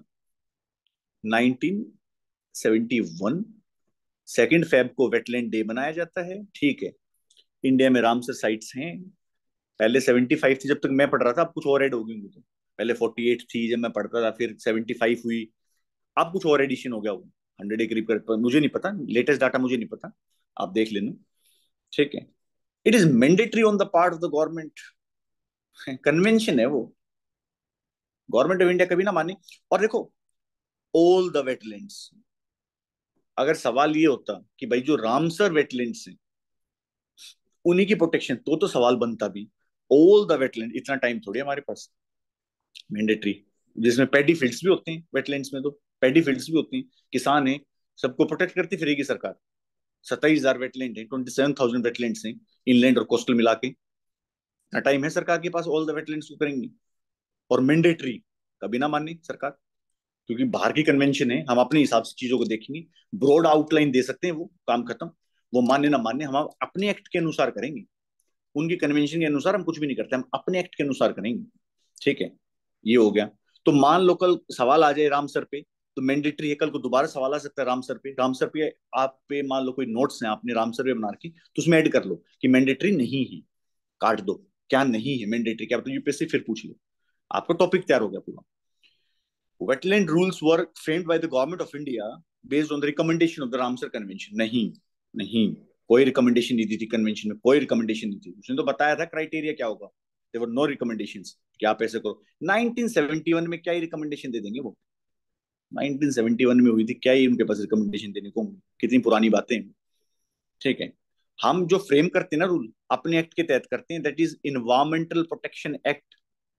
S1: 1971 2 फेब को वेटलैंड डे मनाया जाता है। ठीक है। इंडिया में रामसर साइट्स हैं। पहले 75 थी जब तक मैं पढ़ रहा था, अब कुछ और ऐड हो गई होंगी। तो पहले 48 थी जब मैं पढ़ता था, फिर 75 हुई, अब कुछ और एडिशन हो गया वो, 100 के करीब कर, मुझे नहीं पता, लेटेस्ट डाटा मुझे नहीं पता, आप देख लेना। ठीक है। It is mandatory on the part of the government, convention है वो, गवर्नमेंट ऑफ इंडिया कभी ना माने। और देखो, ऑल द वेटलैंड्स, अगर सवाल ये होता कि भाई जो रामसर वेटलैंड्स हैं उन्हीं की प्रोटेक्शन, तो सवाल बनता भी ऑल द वेटलैंड, इतना टाइम थोड़ी है हमारे पास। मैंडेटरी, जिसमें पैडी फील्ड्स भी होते हैं वेटलैंड्स में, तो पैडी फील्ड्स भी होती हैं, किसान है, सबको प्रोटेक्ट करती फिरेगी सरकार। 27,000 वेटलैंड है, 27,000 वेटलैंड्स हैं, इनलैंड और कोस्टल मिला के। इतना टाइम है सरकार के पास, ऑल द वेटलैंड्स को करेंगे। और मैंडेटरी, कभी ना माने सरकार, क्योंकि बाहर की कन्वेंशन है, हम अपने हिसाब से चीजों को देखेंगे, ब्रॉड आउटलाइन दे सकते हैं, वो काम खत्म। वो माने ना माने हम अपने एक्ट के अनुसार करेंगे, उनकी कन्वेंशन के अनुसार हम कुछ भी नहीं करते, हम अपने एक्ट के अनुसार करेंगे। ठीक है, ये हो गया। तो मान लो कल सवाल आ जाए राम सर पे, तो मैंडेटरी है, कल को दोबारा सवाल आ सकता है राम सर पे। राम सर पे आप पे मान लो कोई नोट्स हैं आपने राम सर पे बना रखी, तो उसमें ऐड कर लो कि मैंडेटरी नहीं है, काट दो क्या नहीं है मैंडेटरी, क्या तो यूपीएससी फिर पूछ लो, आपका टॉपिक तैयार हो गया पूरा। Wetland rules were framed by the government of India based on the recommendation of the Ramsar Convention। नहीं, नहीं, कोई रिकमेंडेशन नहीं दी थी कन्वेंशन में, कोई रिकमेंडेशन नहीं थी। उसने तो बताया था क्राइटेरिया क्या होगा, देयर वर नो रिकमेंडेशंस कि आप ऐसे करो। 1971 में क्या ही रिकमेंडेशन दे देंगे वो, 1971 में हुई थी, क्या ही उनके पास रिकमेंडेशन देने को, कितनी पुरानी बातें। ठीक है, हम जो फ्रेम करते हैं ना रूल, अपने एक्ट के तहत करते हैं, that is environmental protection act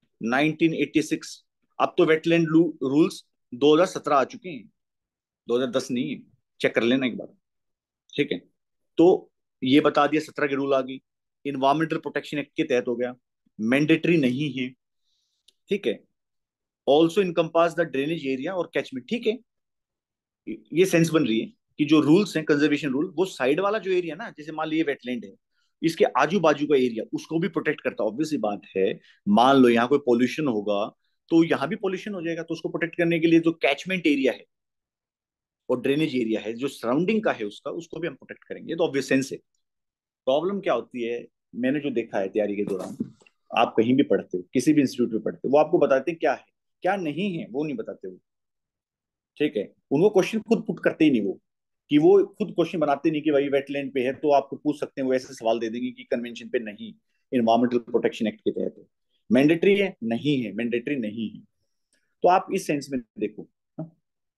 S1: 1986। अब तो वेटलैंड रूल्स 2017 आ चुके हैं, 2010 नहीं है, चेक कर लेना एक बार। ठीक है, तो ये बता दिया 17 के रूल आ गई, इन्वायरमेंटल प्रोटेक्शन एक्ट के तहत हो गया, मैंडेटरी नहीं है। ठीक है, also encompass the drainage area और कैचमेंट। ठीक है, ये सेंस बन रही है कि जो रूल्स हैं कंजर्वेशन रूल, वो साइड वाला जो एरिया ना, जैसे मान लीजिए वेटलैंड है, इसके आजू बाजू का एरिया उसको भी प्रोटेक्ट करता है। ऑब्वियस बात है, मान लो यहाँ कोई पोल्यूशन होगा तो यहाँ भी पोल्यूशन हो जाएगा, तो उसको प्रोटेक्ट करने के लिए जो कैचमेंट एरिया है और ड्रेनेज एरिया है जो सराउंडिंग का है उसका, उसको भी हम प्रोटेक्ट करेंगे। तो ऑब्वियस सेंस है। प्रॉब्लम क्या होती है, मैंने जो देखा है तैयारी के दौरान, आप कहीं भी पढ़ते हो, किसी भी इंस्टीट्यूट में पढ़ते हो, वो आपको बताते हैं क्या है क्या नहीं है, वो नहीं बताते वो। ठीक है, उनको क्वेश्चन खुद पुट करते ही नहीं वो, कि वो खुद क्वेश्चन बनाते नहीं कि भाई वेटलैंड पे है तो आपको पूछ सकते हैं, वो ऐसे सवाल दे देंगे कि कन्वेंशन पे नहीं, इन्वायरमेंटल प्रोटेक्शन एक्ट के तहत है, मैंडेटरी है नहीं है, मैंडेटरी नहीं है। तो आप इस सेंस में देखो। हाँ?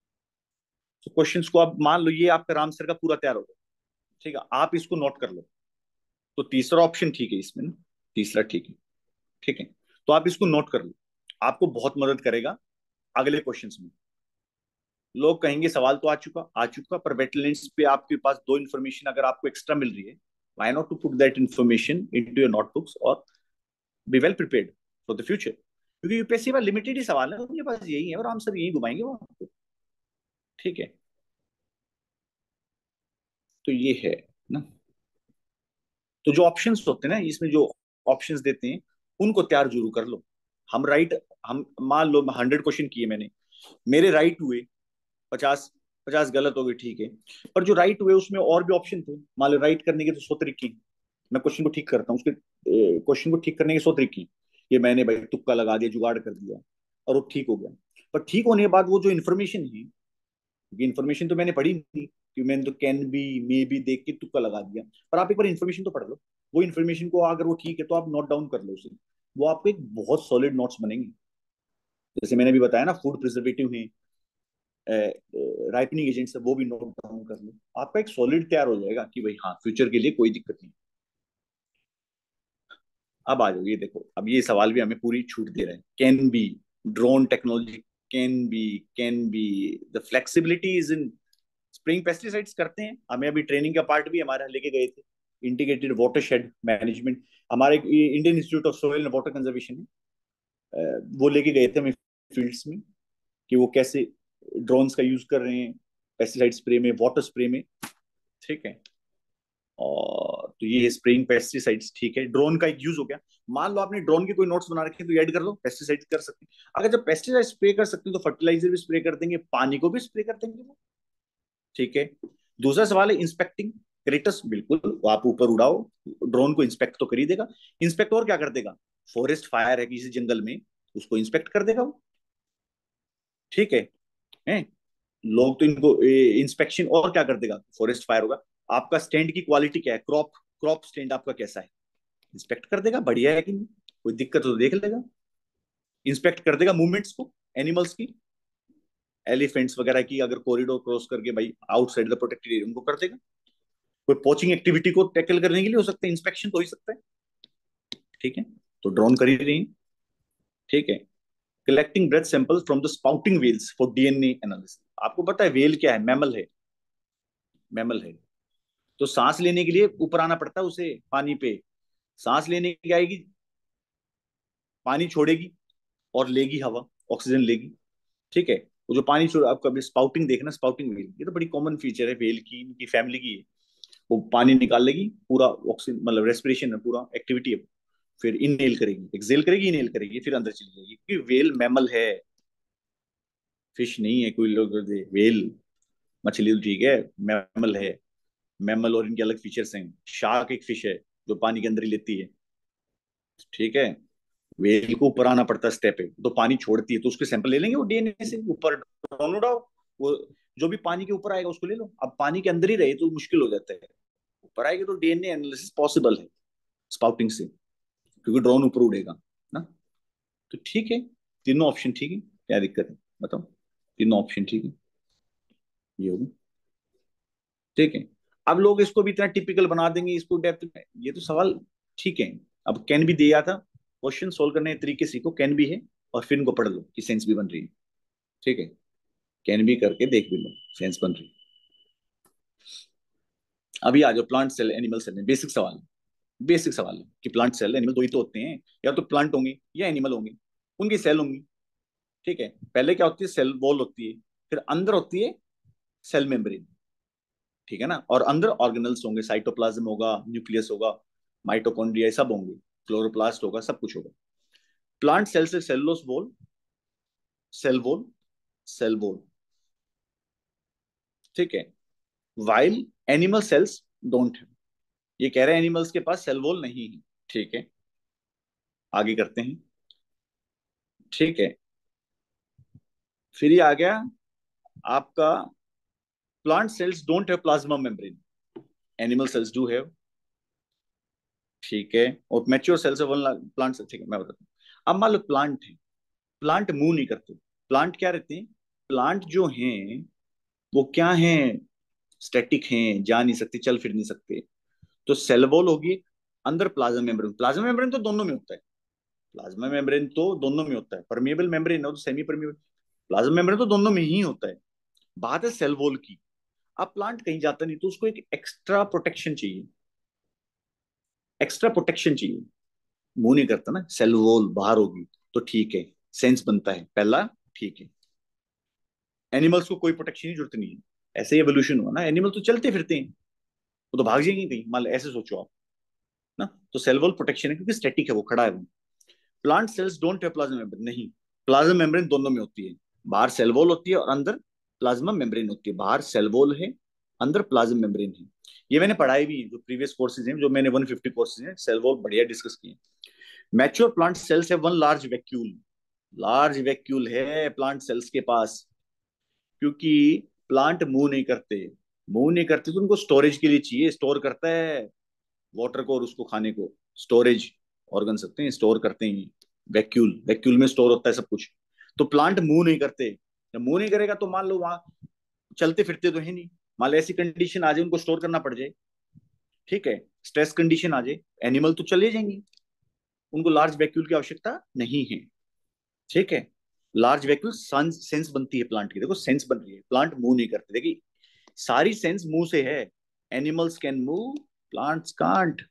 S1: तो क्वेश्चंस को आप मान लो, ये आपका राम सर का पूरा तैयार हो गया। ठीक है, आप इसको नोट कर लो। तो तीसरा ऑप्शन ठीक है इसमें ना, तीसरा ठीक है। ठीक है, तो आप इसको नोट कर लो, आपको बहुत मदद करेगा अगले क्वेश्चंस में। लोग कहेंगे सवाल तो आ चुका, पर वेटलैंड्स पे आपके पास दो इन्फॉर्मेशन अगर आपको एक्स्ट्रा मिल रही है, why not to put that information into your notebooks और be well prepared for the future. क्योंकि यूपीएससी में लिमिटेड ही सवाल है, उनके पास यही है और हम सब यही घुमाएंगे वो आपको। ठीक है, तो ये है ना। तो जो ऑप्शंस होते हैं ना इसमें, जो ऑप्शंस देते हैं, उनको तैयार जरूर कर लो। हम राइट, हम मान लो 100 क्वेश्चन किए मैंने, मेरे राइट हुए 50, 50 गलत हो गए, ठीक है। पर जो राइट हुए उसमें और भी ऑप्शन थे, मान लो राइट करने के तो 100 तरीके हैं। मैं क्वेश्चन को ठीक करता हूँ, उसके क्वेश्चन को ठीक करने के 100 तरीके हैं। ये मैंने भाई तुक्का लगा दिया, जुगाड़ कर दिया और वो ठीक हो गया। पर ठीक होने के बाद वो जो इन्फॉर्मेशन है, क्योंकि इन्फॉर्मेशन तो मैंने पढ़ी नहीं, कि मैंने तो कैन बी मे बी देख के तुक्का लगा दिया। पर आप एक बार इन्फॉर्मेशन तो पढ़ लो, वो इन्फॉर्मेशन को अगर वो ठीक है तो आप नोट डाउन कर लो उसे, वो आपको एक बहुत सॉलिड नोट्स बनेंगे। जैसे मैंने भी बताया ना, फूड प्रिजर्वेटिव है, राइपनिंग एजेंट्स है, वो भी नोट डाउन कर लो, आपका एक सॉलिड तैयार हो जाएगा कि भाई हाँ फ्यूचर के लिए कोई दिक्कत नहीं। अब आ जाओ, ये देखो, अब ये सवाल भी हमें पूरी छूट दे रहे हैं। Can be, drone technology, can be the flexibility is in spraying pesticides करते हैं। हमें अभी ट्रेनिंग का पार्ट भी हमारा लेके गए थे, इंटीग्रेटेड वाटरशेड मैनेजमेंट, हमारे Indian Institute of Soil and Water Conservation है, वो लेके गए थे हमें फील्ड्स में, कि वो कैसे ड्रोन्स का यूज कर रहे हैं पेस्टिसाइड स्प्रे में, वाटर स्प्रे में। ठीक है, और तो ये स्प्रेइंग पेस्टिसाइड्स, ठीक है, ड्रोन का एक यूज हो गया। मान लो आपने ड्रोन की कोई नोट्स बना रखे हैं तो ऐड कर लो, पेस्टिसाइड कर सकते हैं। अगर जब पेस्टिसाइड स्प्रे कर सकते हैं तो फर्टिलाइजर भी स्प्रे कर देंगे, पानी को भी स्प्रे कर देंगे वो। ठीक है, दूसरा सवाल है इंस्पेक्टिंग क्रेटस, बिल्कुल वो आप ऊपर उड़ाओ, ड्रोन को इंस्पेक्ट तो कर ही देगा। इंस्पेक्ट और क्या कर देगा, फॉरेस्ट फायर है किसी जंगल में, उसको इंस्पेक्ट कर देगा वो। ठीक है, लोग तो इनको इंस्पेक्शन और क्या कर देगा, फॉरेस्ट फायर होगा, आपका स्टैंड की क्वालिटी क्या है, क्रॉप क्रॉप स्टैंड आपका कैसा है, इंस्पेक्ट कर देगा बढ़िया है कि नहीं, कोई दिक्कत हो तो देख लेगा। इंस्पेक्ट कर देगा मूवमेंट्स को, एनिमल्स की, एलिफेंट्स वगैरह की, अगर कॉरिडोर क्रॉस करके भाई आउटसाइड द प्रोटेक्टेड एरिया, उनको कर देगा। कोई पोचिंग एक्टिविटी को टैकल करने के लिए हो सकता है, इंस्पेक्शन तो हो ही सकता है। ठीक है, तो ड्रोन कर ही रही है। ठीक है, collecting breath samples from the spouting whales for DNA analysis. आपको पता है व्हेल क्या है, मैमल है, मैमल है। तो सांस लेने के लिए ऊपर आना पड़ता है उसे पानी पे, सांस लेने की आएगी, पानी छोड़ेगी और लेगी हवा, ऑक्सीजन लेगी। ठीक है, वो जो पानी छोड़, आप कभी स्पाउटिंग देखना, स्पाउटिंग व्हेल, ये तो बड़ी कॉमन फीचर है व्हेल की, इनकी फैमिली की है। वो पानी निकाल लेगी, पूरा ऑक्सीजन मतलब रेस्पिरेशन है, पूरा एक्टिविटी है। फिर इनहेल करेगी, एक्सेल करेगी, इनहेल करेगी, फिर अंदर चली जाएगी, क्योंकि वेल मैमल है, फिश नहीं है। कोई लोग वेल मछली तो ठीक है, मैमल है। मैमल और इनके अलग फीचर्स हैं। शार्क एक फिश है जो पानी के अंदर ही लेती है, ठीक है। वेल को ऊपर आना पड़ता है, स्टेप है तो पानी छोड़ती है, तो उसके सैंपल ले लेंगे वो डीएनए से ऊपर, ड्रोन उड़ाओ, वो जो भी पानी के ऊपर आएगा उसको ले लो। अब पानी के अंदर ही रहे तो मुश्किल हो जाता है, ऊपर आएगी तो डीएनए एनालिसिस पॉसिबल है स्पाउटिंग से, क्योंकि ड्रोन ऊपर उड़ेगा ना। तो ठीक है, तीनों ऑप्शन ठीक है, क्या दिक्कत है बताओ, तीनों ऑप्शन ठीक है, ये होगा, ठीक है। अब लोग इसको भी इतना टिपिकल बना देंगे, इसको डेप्थ में, ये तो सवाल ठीक है। अब कैन भी दिया था, क्वेश्चन सोल्व करने के तरीके सीखो, कैन भी है, और फिर इनको पढ़ लो कि सेंस भी बन रही है, ठीक है। कैन भी करके देख भी लो, सेंस बन रही है। अभी आ जाओ प्लांट सेल एनिमल सेल में, बेसिक सवाल, बेसिक सवाल है कि प्लांट सेल एनिमल दो ही तो होते हैं, या तो प्लांट होंगे या एनिमल होंगे, उनकी सेल होंगी, ठीक है। पहले क्या होती है, सेल वॉल होती है, फिर अंदर होती है सेल मेम्ब्रेन, ठीक है ना। और अंदर ऑर्गेनल्स होंगे, साइटोप्लाज्म होगा, न्यूक्लियस होगा, माइटोकॉन्ड्रिया सब होंगे, क्लोरोप्लास्ट होगा, सब कुछ होगा। प्लांट सेल से cellulose wall, cell wall, cell wall, ठीक है। वाइल एनिमल सेल्स डोंट है, ये कह रहे हैं एनिमल्स के पास सेल वॉल नहीं है, ठीक है। आगे करते हैं, ठीक है। फिर ये आ गया आपका, plant cells don't have plasma membrane, animal cells do have, ठीक है। और mature cells one plant cell, ठीक है, मैं बताता हूँ। अब मान लो प्लांट है, प्लांट मूव नहीं करते, प्लांट क्या रहते हैं, प्लांट जो हैं वो क्या हैं, स्टैटिक हैं, जा नहीं सकते, चल फिर नहीं सकते। तो सेल वॉल होगी, अंदर प्लाज्मा मेम्ब्रेन, प्लाज्मा मेम्ब्रेन तो दोनों में होता है, प्लाज्मा मेम्ब्रेन तो दोनों में होता है, परमेबल मेम्ब्रेन हो तो सेमी परमेबल, प्लाज्मा मेम्ब्रेन तो दोनों में ही होता है। बात है सेल वॉल की। अब प्लांट कहीं जाता नहीं तो उसको एक एक्स्ट्रा प्रोटेक्शन चाहिए, एक्स्ट्रा प्रोटेक्शन चाहिए, मुंह नहीं करता ना, सेल वॉल बाहर होगी तो ठीक है, सेंस बनता है पहला, ठीक है। एनिमल्स को कोई प्रोटेक्शन की जरूरत नहीं है, ऐसे ही एवोल्यूशन हुआ ना, एनिमल तो चलते फिरते हैं, वो तो भाग जाएंगे कहीं, मान लो ऐसे सोचो आप ना। तो सेल वॉल प्रोटेक्शन है क्योंकि स्टैटिक है, वो खड़ा है वो। Plant cells don't have plasma membrane, नहीं, प्लाज्मा मेम्ब्रेन दोनों में होती है, बाहर सेल वॉल होती है और अंदर प्लाज्मा मेम्ब्रेन होती है, बाहर सेल वॉल है, अंदर प्लाज्मा मेम्ब्रेन है। ये मैंने पढ़ाई भी है, जो प्रीवियस कोर्सेज हैं, जो मैंने 150 कोर्सेज हैं, सेल वॉल बढ़िया डिस्कस किए। मैच्योर प्लांट सेल्स है one large vacuole, large vacuole है प्लांट सेल्स के पास, क्योंकि प्लांट मूव नहीं करते, मूव नहीं करते तो उनको स्टोरेज के लिए चाहिए, स्टोर करता है वाटर को और उसको खाने को, स्टोरेज ऑर्गन सकते हैं, स्टोर करते हैं। वैक्यूल, वैक्यूल में स्टोर होता है सब कुछ। तो प्लांट मूव नहीं करते, जब मूव नहीं करेगा तो मान लो वहां चलते फिरते तो है नहीं, मान लो ऐसी कंडीशन आ जाए उनको स्टोर करना पड़ जाए, ठीक है, स्ट्रेस कंडीशन आ जाए, एनिमल तो चले जाएंगे, उनको लार्ज वैक्यूल की आवश्यकता नहीं है, ठीक है। लार्ज वैक्यूल सेंस बनती है प्लांट की, देखो सेंस बन रही है, प्लांट मूव नहीं करते, देखिए सारी सेंस मुंह से है, animals can move, plants can't,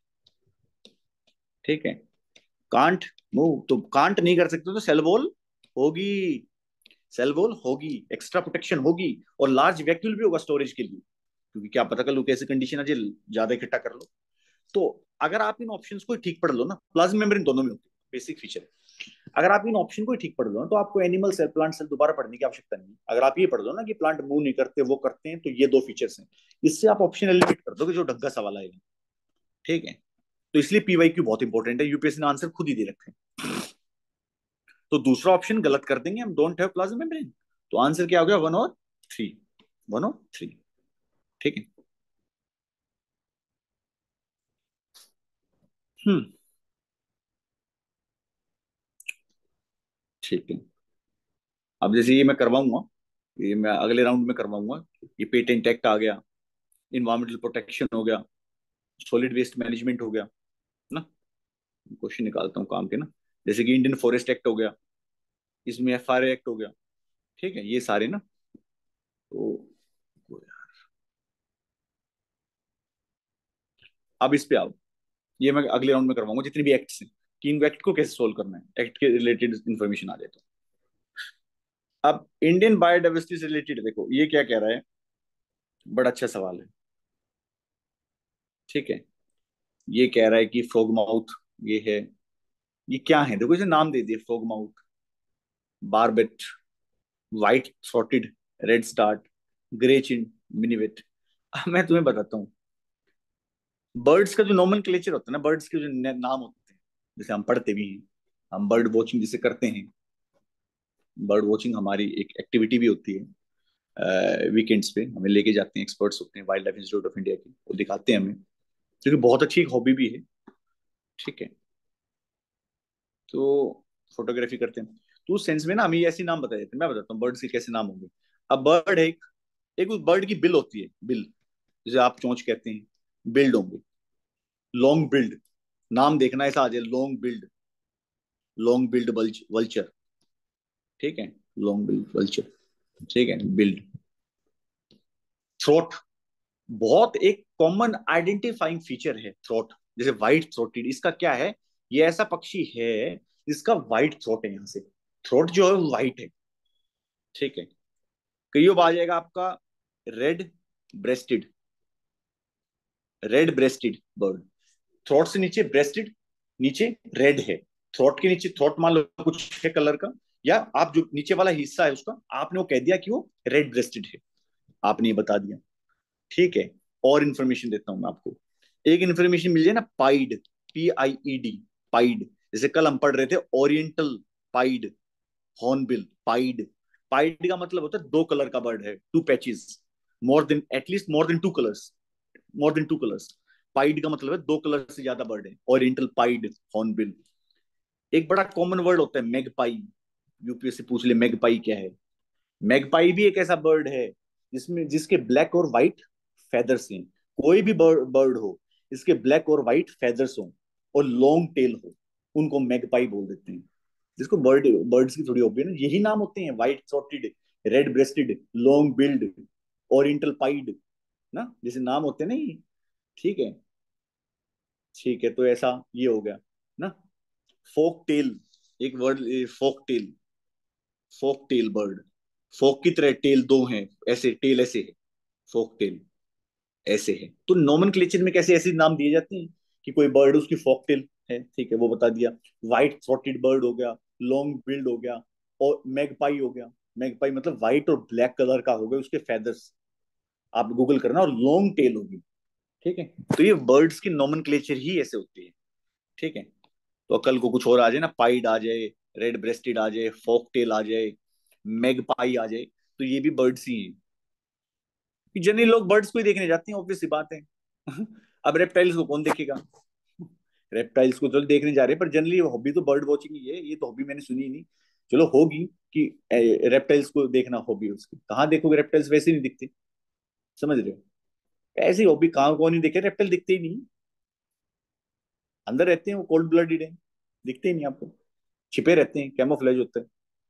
S1: ठीक है। कांट मूव, तो कांट नहीं कर सकते तो सेल वॉल होगी, सेल वॉल होगी, एक्स्ट्रा प्रोटेक्शन होगी, और लार्ज वैक्यूल भी होगा स्टोरेज के लिए, क्योंकि क्या पता कल कैसी कंडीशन आ जाए ज्यादा इकट्ठा कर लो। तो अगर आप इन ऑप्शंस को ठीक पढ़ लो ना, प्लाज्मा मेम्ब्रेन दोनों में होती है, बेसिक फीचर है। अगर आप इन ऑप्शन को ठीक पढ़ लो ना, तो आपको एनिमल सेल प्लांट सेल दोबारा पढ़ने की आवश्यकता नहीं है। अगर आप ये पढ़ लो ना कि प्लांट मूव नहीं करते वो करते हैं, तो ये दो फीचर्स हैं, इससे आप ऑप्शन एलिमिनेट कर दो कि जो ढंग का सवाल आएगा, ठीक है। तो इसलिए पीवाई क्यू बहुत इंपॉर्टेंट है, यूपीएससी ने आंसर खुद ही दे रखे हैं। तो दूसरा ऑप्शन गलत कर देंगे हम, डोंट हैव प्लाज्मा मेम्ब्रेन, तो आंसर क्या हो गया, वन और थ्री, वन और थ्री, ठीक है। हम्म, ठीक है। अब जैसे ये मैं करवाऊंगा, ये मैं अगले राउंड में करवाऊंगा, ये पेटेंट एक्ट आ गया, इन्वायरमेंटल प्रोटेक्शन हो गया, सॉलिड वेस्ट मैनेजमेंट हो गया ना, क्वेश्चन निकालता हूँ काम के ना, जैसे कि इंडियन फॉरेस्ट एक्ट हो गया, इसमें एफआरए एक्ट हो गया, ठीक है, ये सारे ना। तो अब इस पे आओ, ये मैं अगले राउंड में करवाऊंगा जितने भी एक्ट्स हैं, कि इन एक्ट को कैसे सोल्व करना है, एक्ट के रिलेटेड इन्फॉर्मेशन आ जाए तो। अब इंडियन बायोडाइवर्सिटी से रिलेटेड देखो ये क्या कह रहा है, बड़ा अच्छा सवाल है। ठीक है। ये कह रहा है कि फ्रॉग माउथ ये है। ये क्या है, देखो इसे नाम दे दिए, frog mouth, barbet, white throated, red start, grey chin, minivet. मैं तुम्हें बताता हूँ, बर्ड्स का जो नॉमन क्लेचर होता है ना, बर्ड्स के जो नाम होते हैं, जैसे हम पढ़ते भी हैं, हम बर्ड वॉचिंग जिसे करते हैं, बर्ड वॉचिंग हमारी एक एक्टिविटी भी होती है। वीकेंड्स पे हमें लेके जाते हैं, एक्सपर्ट्स होते हैं Wild Life Institute of India के, वो दिखाते हैं हमें, क्योंकि बहुत अच्छी एक हॉबी भी है। ठीक है। तो फोटोग्राफी करते हैं, तो उस सेंस में ना हमें ये ऐसे नाम बताए जाते हैं। मैं बताता हूँ बर्ड्स के कैसे नाम होंगे। अब बर्ड है एक उस बर्ड की बिल होती है, बिल, जिसे आप चोंच कहते हैं, बिल्ड होंगे, लॉन्ग बिल्ड, नाम देखना ऐसा आ जाए, long billed, long billed vulture. ठीक है, लॉन्ग बिल्ड वल्चर। ठीक है, बिल्ड। थ्रोट, बहुत एक कॉमन आइडेंटिफाइंग फीचर है थ्रोट, जैसे व्हाइट थ्रोटेड, इसका क्या है, ये ऐसा पक्षी है जिसका व्हाइट थ्रोट है, यहाँ से थ्रोट जो है व्हाइट है। ठीक है। कईयों आ जाएगा आपका red breasted, red breasted bird, throat से नीचे ब्रेस्टेड, नीचे रेड है, थ्रोट के नीचे थ्रोट मान लो कुछ है कलर का, या आप जो नीचे वाला हिस्सा है उसका आपने वो कह दिया कि वो रेड ब्रेस्टेड है, आपने ये बता दिया। ठीक है। और इन्फॉर्मेशन देता हूं मैं आपको, एक इन्फॉर्मेशन मिल जाए ना, पाइड, PIED, पाइड, जैसे कल हम पढ़ रहे थे oriental pied, hornbill pied. Pied का मतलब होता है दो कलर का बर्ड है, two patches, more than at least more than two colours, more than two colours. Pied का मतलब है दो कलर से ज्यादा बर्ड है, ओरिएंटल पाइड, हॉर्नबिल। एक बड़ा कॉमन वर्ड होता है मैगपाई, UPSC पूछ ले मैगपाई क्या है। मैगपाई भी एक ऐसा बर्ड है जिसमें जिसके ब्लैक और व्हाइट फेदर्स हैं। कोई भी बर्ड हो, इसके ब्लैक और व्हाइट फेदर्स हो और लॉन्ग टेल हो, उनको मैगपाई बोल देते हैं। जिसको बर्ड्स की थोड़ी हॉबी है ना, यही नाम होते हैं, white throated, red breasted, long billed, oriental pied, ना जैसे नाम होते हैं ना ये। ठीक है। ठीक है, तो ऐसा ये हो गया ना। फोक टेल, एक word, forktail, forktail bird, fork की तरह टेल दो हैं, ऐसे टेल ऐसे है, फोक टेल ऐसे है। तो नॉमन क्लेचर में कैसे ऐसे नाम दिए जाते हैं कि कोई बर्ड उसकी फोक टेल है, ठीक है, वो बता दिया। व्हाइट थ्रोटेड बर्ड हो गया, लॉन्ग बिल्ड हो गया, और मैगपाई हो गया। मैगपाई मतलब व्हाइट और ब्लैक कलर का हो गया उसके फेदर्स, आप गूगल करना, और लॉन्ग टेल होगी। ठीक है। तो ये बर्ड्स की नॉमन क्लेचर ही ऐसे होती है। ठीक है। तो कल को कुछ और आ जाए ना, पाइड आ जाए, रेड ब्रेस्टेड आ जाए, फोक टेल आ जाए, मैगपाई आ जाए, तो ये भी बर्ड्स ही हैं। जनरली लोग बर्ड्स को ही देखने जाते हैं, ऑब्वियस सी बात है। अब रेप्टाइल्स को कौन देखेगा, रेप्टाइल्स को तो देखने जा रहे हैं, पर जनरली हॉबी तो बर्ड वॉचिंग ही है, ये तो हॉबी मैंने सुनी ही नहीं। चलो होगी कि रेप्टाइल्स को देखना हॉबी है उसकी, कहाँ देखोगे, रेप्टाइल्स वैसे नहीं दिखते, समझ रहे हो। ऐसी हॉबी कहाँ, कौन नहीं देखे, रेप्टाइल दिखते ही नहीं, अंदर रहते हैं, वो कोल्ड ब्लडेड है, दिखते ही नहीं आपको, छिपे रहते हैं, कैमोफ्लेज होता है।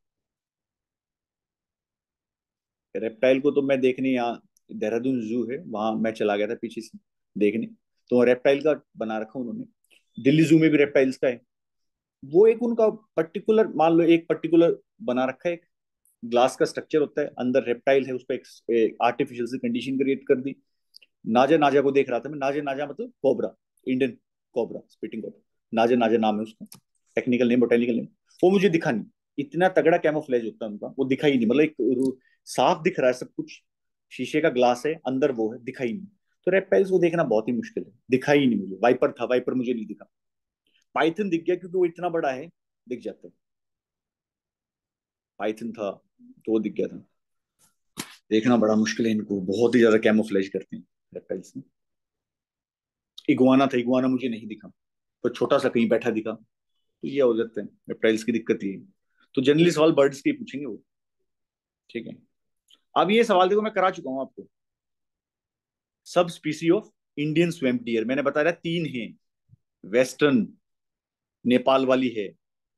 S1: रेप्टाइल को तो मैं देखने यहाँ देहरादून जू है, वहां मैं चला गया था पीछे से देखने, तो रेप्टाइल का बना रखा उन्होंने। दिल्ली जू में भी रेप्टाइल्स का है, वो एक उनका पर्टिकुलर, मान लो एक पर्टिकुलर बना रखा है, एक ग्लास का स्ट्रक्चर होता है, अंदर रेप्टाइल है, उस पर एक आर्टिफिशियल से कंडीशन क्रिएट कर दी। नाजा नाजा को देख रहा था मैं, नाजा नाजा मतलब cobra, Indian cobra, spitting cobra, Naja Naja नाम है उसका, टेक्निकल नेम, बोटेनिकल नेम। वो मुझे दिखा नहीं, इतना तगड़ा कैमोफ्लेज होता है उनका, वो दिखा ही नहीं, मतलब एक साफ दिख रहा है सब कुछ, शीशे का ग्लास है, अंदर वो है, दिखा ही नहीं। तो रेप्टाइल्स को देखना बहुत ही मुश्किल है, दिखा ही नहीं मुझे। वाइपर था, वाइपर मुझे नहीं दिखा। पाइथन दिख गया क्योंकि वो इतना बड़ा है, दिख जाता है। पाइथन था तो वो दिख गया था। देखना बड़ा मुश्किल है इनको, बहुत ही ज्यादा कैमोफ्लेज करते हैं रेप्टाइल्स में। इगुआना था, इगुआना मुझे नहीं दिखा, तो छोटा सा कहीं बैठा दिखा। तो ये हो जाता है, रेप्टाइल्स की दिक्कत ये है। तो जनरली सवाल बर्ड्स के ही पूछेंगे वो। ठीक है। अब ये सवाल देखो मैं करा चुका हूं आपको, सब species of Indian swamp deer, मैंने बताया तीन हैं, वेस्टर्न नेपाल वाली है,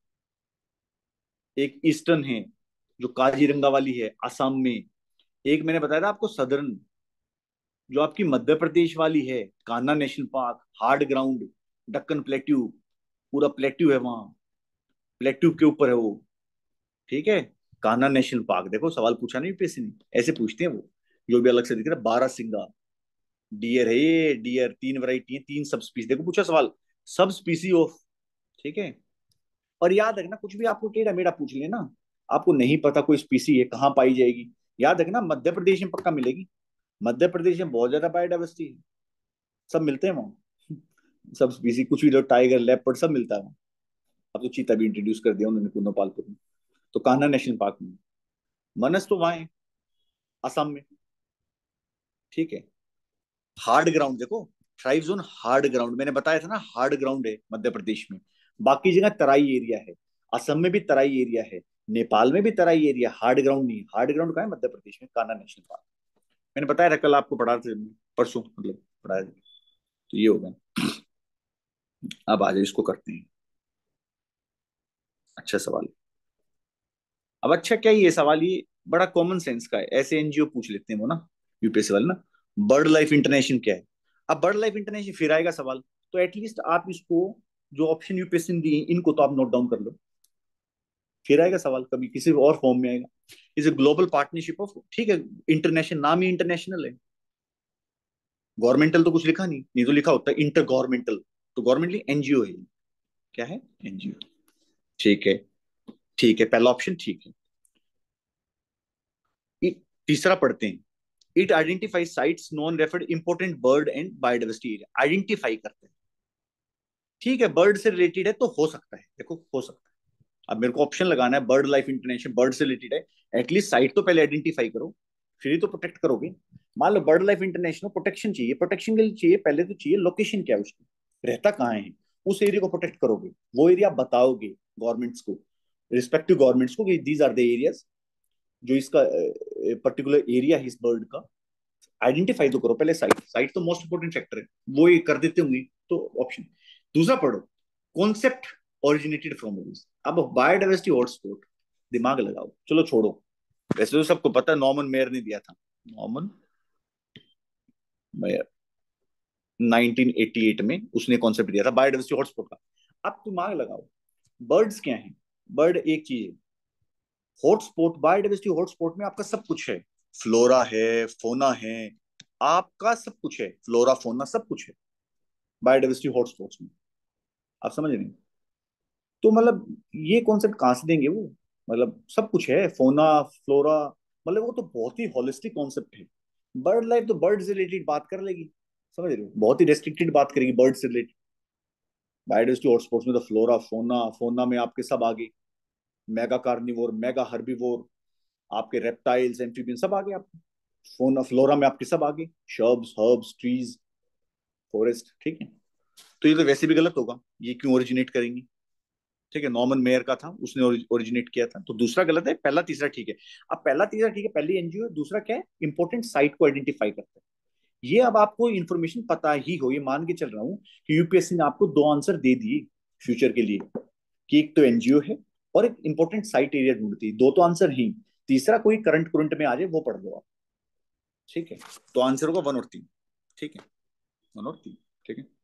S1: एक ईस्टर्न है जो काजीरंगा वाली है असम में, एक मैंने बताया था आपको सदर्न, जो आपकी मध्य प्रदेश वाली है, Kanha national park, hard ground, Deccan plateau, पूरा प्लेट्यू है वहां, प्लेट्यू के ऊपर है वो। ठीक है। कान्हा नेशनल पार्क, देखो सवाल पूछा नहीं यूपीएससी ने, ऐसे पूछते हैं वो, जो भी अलग से दिख रहा है, बारहसिंगा, डियर है ये, डियर। 3 वैरायटी है, 3 सब स्पीसी। देखो पूछा सवाल, सब स्पीसी ऑफ, ठीक है। और याद रखना, कुछ भी आपको टेढ़ा मेढ़ा पूछ लेना, आपको नहीं पता कोई स्पीसी है कहाँ पाई जाएगी, याद रखना मध्य प्रदेश में पक्का मिलेगी। मध्य प्रदेश में बहुत ज्यादा बायोडाइवर्सिटी है, सब मिलते हैं वहाँ। सब स्पीसी, कुछ भी लो, टाइगर लेपर्ड सब मिलता है वहाँ। अब तो चीता भी इंट्रोड्यूस कर दिया उन्होंने कुनो पालतू में। तो कान्हा नेशनल पार्क में, मानस तो वहाँ है, असम में, ठीक है। हार्ड ग्राउंड देखो, ट्राइब जोन हार्ड ग्राउंड, मैंने बताया था ना हार्ड ग्राउंड है मध्य प्रदेश में। बाकी जगह तराई एरिया है, असम में भी तराई एरिया है, नेपाल में भी तराई एरिया, हार्ड ग्राउंड नहीं। हार्ड ग्राउंड कहाँ है? मध्य प्रदेश में, कान्हा नेशनल पार्क। मैंने बताया था कल आपको, पढ़ा था परसों, मतलब पढ़ाया था। तो ये होगा। अब आ जाए, इसको करते हैं। अच्छा सवाल। अब अच्छा क्या ये सवाल, ये बड़ा कॉमन सेंस का है, ऐसे एनजीओ पूछ लेते हैं वो ना, यूपीएससी वाले ना। बर्ड लाइफ इंटरनेशनल क्या है? अब बर्ड लाइफ इंटरनेशनल फिर आएगा सवाल, तो एटलीस्ट आप इसको, जो ऑप्शन यूपीएससी ने दिए इनको तो आप नोट डाउन कर लो, फिर आएगा सवाल, कभी किसी और फॉर्म में आएगा। Is a global partnership of, ठीक है, इंटरनेशनल, नाम ही इंटरनेशनल है। गवर्नमेंटल तो कुछ लिखा नहीं, नहीं तो लिखा होता है इंटर गवर्नमेंटल, तो गवर्नमेंटली एनजीओ है। क्या है? एनजीओ। ठीक है, ठीक है, पहला ऑप्शन ठीक है। तीसरा पढ़ते हैं। It identify sites non referred important bird and biodiversity area, identify करते हैं, ठीक है। बर्ड से रिलेटेड है तो हो सकता है, देखो हो सकता है। अब मेरे को ऑप्शन लगाना है, बर्ड लाइफ इंटरनेशनल बर्ड से रिलेटेड है, एटलीस्ट साइट तो पहले आइडेंटिफाई करो, फिर ही तो प्रोटेक्ट करोगे। मान लो बर्ड लाइफ इंटरनेशनल प्रोटेक्शन चाहिए, प्रोटेक्शन के लिए चाहिए पहले तो चाहिए लोकेशन क्या है उसकी, रहता कहाँ है, उस एरिया को प्रोटेक्ट करोगे, वो एरिया बताओगे गवर्नमेंट्स को, रिस्पेक्टिव गवर्नमेंट्स को, कि दीज आर द एरियाज जो इसका पर्टिकुलर एरिया है इस बर्ड का। आइडेंटिफाई तो करो पहले, साइट, साइट तो मोस्ट इंपोर्टेंट फैक्टर है, वो ये कर देते होंगे तो ऑप्शन। दूसरा पढ़ो, कॉन्सेप्ट ओरिजिनेटेड फ्रॉम मूवीज। अब बायोडाइवर्सिटी हॉटस्पॉट, दिमाग लगाओ, चलो छोड़ो, वैसे तो सबको पता है, नॉर्मन मेयर ने दिया था, नॉर्मन मेयर 1988 में उसने कॉन्सेप्ट दिया था बायोडाइवर्सिटी हॉटस्पॉट का। अब दिमाग लगाओ, बर्ड्स क्या है? बर्ड एक चीज है, हॉटस्पॉट, बायोडाइवर्सिटी हॉटस्पॉट में आपका सब कुछ है, फ्लोरा है, फोना है, आपका सब कुछ है, फ्लोरा फोना सब कुछ है बायोडाइवर्सिटी हॉटस्पॉट्स में। आप समझ रहे हैं? तो मतलब ये कॉन्सेप्ट कहाँ से देंगे वो, मतलब सब कुछ है, फोना, फ्लोरा, मतलब वो तो बहुत ही होलिस्टिक कॉन्सेप्ट है। बर्ड लाइफ तो बर्ड से रिलेटेड बात कर लेगी, समझ रहे हो, बहुत ही रेस्ट्रिक्टेड बात करेगी बर्ड से रिलेटेड। बायोडाइवर्सिटी हॉटस्पॉट्स में तो फ्लोरा, फोना, फोना में आपके सब आगे, मेगा कार्निवोर, मेगा हर्बीवोर, आपके रेप्टाइल्स, एम्फीबियन सब आगे आपके। फोना फ्लोरा में आपके सब आगे, शर्ब्स, हर्ब्स, ट्रीज, फॉरेस्ट, ठीक है। तो ये तो वैसे भी गलत होगा, ये क्यों ओरिजिनेट करेंगे, ठीक है। नॉर्मन मेयर का था, उसने ओरिजिनेट किया था, तो दूसरा गलत है, पहला तीसरा ठीक है। अब पहला तीसरा ठीक है, पहली एनजीओ, दूसरा क्या है, इंपॉर्टेंट साइट को आइडेंटिफाई करता है। ये अब आपको इन्फॉर्मेशन पता ही हो, ये मान के चल रहा हूँ कि यूपीएससी ने आपको 2 आंसर दे दिए फ्यूचर के लिए, कि एक तो एनजीओ है और एक इंपॉर्टेंट साइट एरिया ढूंढती है, दो तो आंसर ही, तीसरा कोई करंट करंट में आ जाए वो पढ़ लो आप, ठीक है। तो आंसर होगा 1 और 3, ठीक है, 1 और 3, ठीक है।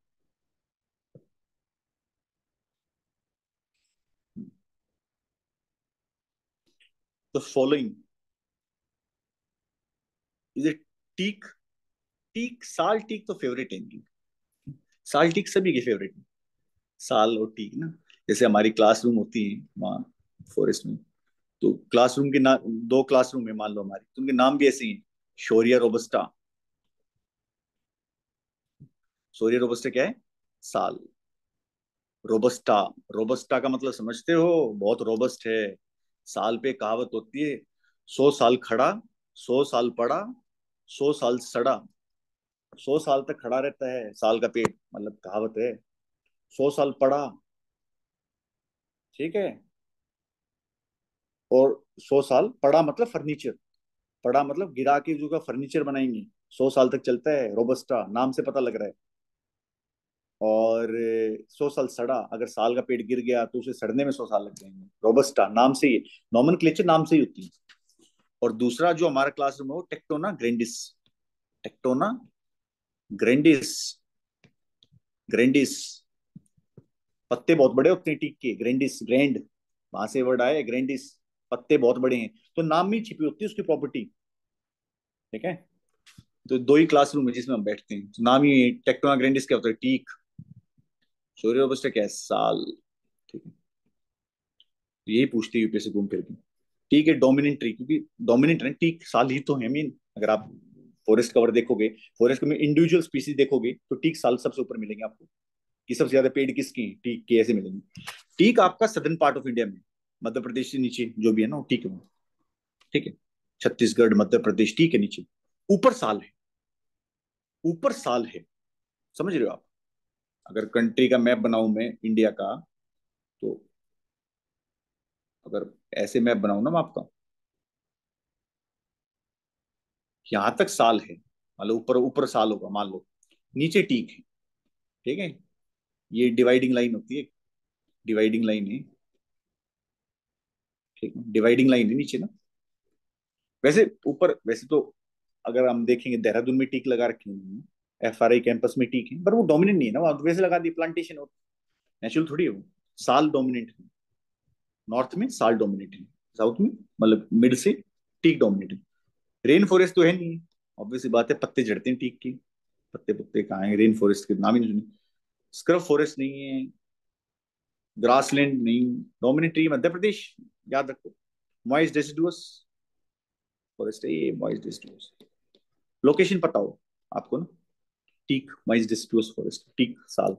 S1: तो following is a teak, teak, sal teak तो फेवरेट है इनकी, साल टीक सभी के फेवरेट है, साल और टीक ना। जैसे हमारी क्लासरूम होती है वहाँ फॉरेस्ट में, तो क्लासरूम के ना, 2 क्लासरूम है मान लो हमारी, तो उनके नाम भी ऐसे ही हैं, शोरिया रोबस्टा। शोरिया रोबस्टा क्या है? साल। रोबस्टा, रोबस्टा का मतलब समझते हो, बहुत रोबस्ट है। साल पे कहावत होती है, 100 साल खड़ा, 100 साल पड़ा, 100 साल सड़ा, 100 साल तक खड़ा रहता है साल का पेड़, मतलब कहावत है। 100 साल पड़ा, ठीक है, और 100 साल पड़ा मतलब फर्नीचर, पड़ा मतलब गिरा के जो का फर्नीचर बनाएंगे, 100 साल तक चलता है, रोबस्टा नाम से पता लग रहा है। और 100 साल सड़ा, अगर साल का पेड़ गिर गया तो उसे सड़ने में 100 साल लग जाएंगे, रोबस्टा नाम से ही, नॉमेनक्लेचर नाम से ही होती है। और दूसरा जो हमारा क्लासरूम है वो Tectona grandis, Tectona grandis, grandis, पत्ते बहुत बड़े होते हैं टीक के, ग्रैंडिस, ग्रैंड, वहां से वर्ड आया है ग्रैंडिस, पत्ते बहुत बड़े हैं, तो नाम में छिपी होती है उसकी प्रॉपर्टी, ठीक है। तो दो ही क्लासरूम है जिसमें हम बैठते हैं, तो नाम ही टेक्टोना ग्रैंडिस क्या होता है, टीक। सोरियो रोबस्टा क्या है, साल। ठीक है, तो यही पूछते हैं यूपीएससी घूम फिर के। टीक है डोमिनेंट ट्री, क्योंकि डोमिनेंट है, टीक साल ही तो है मीन। अगर आप फॉरेस्ट कवर देखोगे, फॉरेस्ट में इंडिविजुअल स्पीसीज देखोगे, तो टीक साल सबसे ऊपर मिलेंगे आपको। कि सबसे ज्यादा पेड़ किसके हैं, टीक के, ऐसे मिलेंगे। टीक आपका सदर्न पार्ट ऑफ इंडिया में, मध्य प्रदेश से नीचे जो भी है ना, वो टीक है वो। ठीक है, छत्तीसगढ़, मध्य प्रदेश, टीक है नीचे। ऊपर साल है, ऊपर साल है। समझ रहे हो आप? अगर कंट्री का मैप बनाऊं मैं इंडिया का, तो अगर ऐसे मैप बनाऊं ना मैं आपका, यहां तक साल है, मतलब ऊपर ऊपर साल होगा मान लो, नीचे टीक है। ठीक है, ये डिवाइडिंग लाइन होती है, डिवाइडिंग लाइन है। ठीक है, डिवाइडिंग लाइन है नीचे ना। वैसे ऊपर, वैसे तो अगर हम देखेंगे देहरादून में टीक लगा रखी है, FRI कैंपस में टीक है, पर वो डोमिनेंट नहीं है ना, वहां तो वैसे लगा दी प्लांटेशन, और नेचुरल थोड़ी है वो। साल डोमिनेंट है, नॉर्थ में साल डोमिनेट है, साउथ में मतलब मिड से टीक डोमिनेट है। रेन फॉरेस्ट तो है नहीं, ऑब्वियसली बात है, पत्ते झड़ते हैं टीक की। पत्ते पत्ते कहाँ है रेन फॉरेस्ट के, नाम ही नहीं सुने। स्क्रब फॉरेस्ट नहीं है, ग्रासलैंड नहीं। डोमिनेट ट्री मध्य प्रदेश, याद रखो। मॉइस्ट डेसिडुअस फॉरेस्ट है ये, मॉइस्ट डेसिडुअस। लोकेशन पता हो आपको ना, teak moist deciduous forest, teak sal.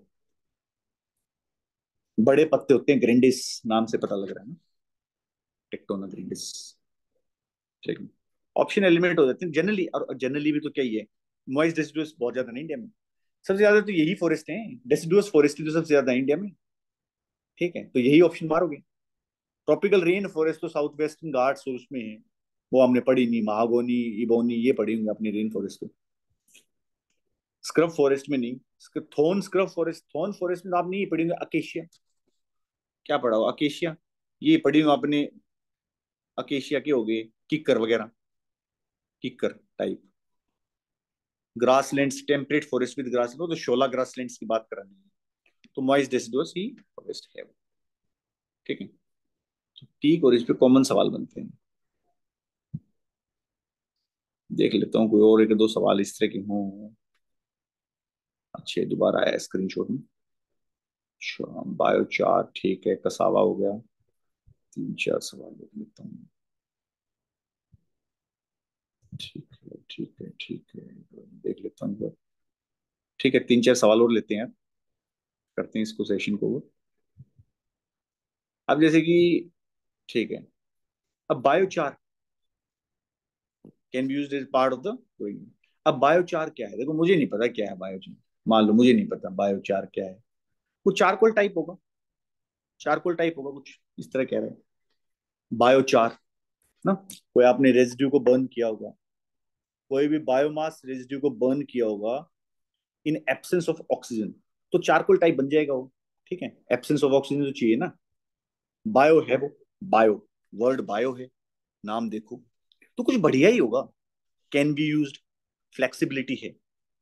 S1: बड़े पत्ते होते हैं, ग्रेंडिस नाम से पता लग रहा है ना, टेक्टोना ग्रेंडिस। ठीक है, ऑप्शन एलिमिनेट हो जाते हैं जनरली, और जनरली भी तो क्या ही है, मॉइस्ट डेसिडुअस बहुत ज्यादा नहीं इंडिया में। सबसे ज्यादा तो यही फॉरेस्ट है, डेसिडुअस फॉरेस्ट ही तो सबसे ज्यादा है इंडिया में। ठीक है, तो यही ऑप्शन मारोगे। ट्रॉपिकल रेन फॉरेस्ट तो साउथ वेस्टर्न घाट्स और उसमें है, वो हमने पढ़ी नहीं, महागोनी, इबोनी, ये पढ़ी होंगे अपनी रेन फॉरेस्ट तो। स्क्रब फॉरेस्ट में नहीं। थोन स्क्रब फॉरेस्ट, थोन फॉरेस्ट में तो आप नहीं पढ़ी होंगे, अकेशिया। क्या पढ़ा हो, अकेशिया, ये पढ़ी हो आपने। अकेशिया के हो गए, किकर वगैरह, किकर type. Grasslands, temperate forest with grassland, तो शोला ग्रासलैंड्स की बात कर रहे हैं, तो मॉइस्ट डेसिडुअस ही फॉरेस्ट है। ठीक है, तो ठीक, और इस पे कॉमन सवाल बनते हैं। देख लेता हूँ कोई और एक दो सवाल इस तरह के हों अच्छे। दोबारा आया स्क्रीनशॉट में। अच्छा, बायोचार, ठीक है, कसावा हो गया। तीन चार सवाल देख लेता हूँ। ठीक है, ठीक है, ठीक है, देख लेता हूँ इधर। ठीक है, तीन चार सवाल और लेते हैं, करते हैं इसको, सेशन को। अब जैसे कि, ठीक है, अब biochar can be used as part of the going. अब बायोचार क्या है, देखो मुझे नहीं पता क्या है बायोचार। मान लो मुझे नहीं पता बायोचार क्या है। कुछ चारकोल टाइप होगा, चारकोल टाइप होगा कुछ, इस तरह कह रहे हैं बायोचार ना। कोई आपने रेजिड्यू को बर्न किया होगा, कोई भी बायोमास रेजिड्यू को बर्न किया होगा इन एब्सेंस ऑफ ऑक्सीजन, तो चारकोल टाइप बन जाएगा वो। ठीक है, एब्सेंस ऑफ ऑक्सीजन तो चाहिए ना। बायो है वो, बायो, वर्ड बायो है, नाम देखो, तो कुछ बढ़िया ही होगा। कैन बी यूज्ड, फ्लेक्सिबिलिटी है,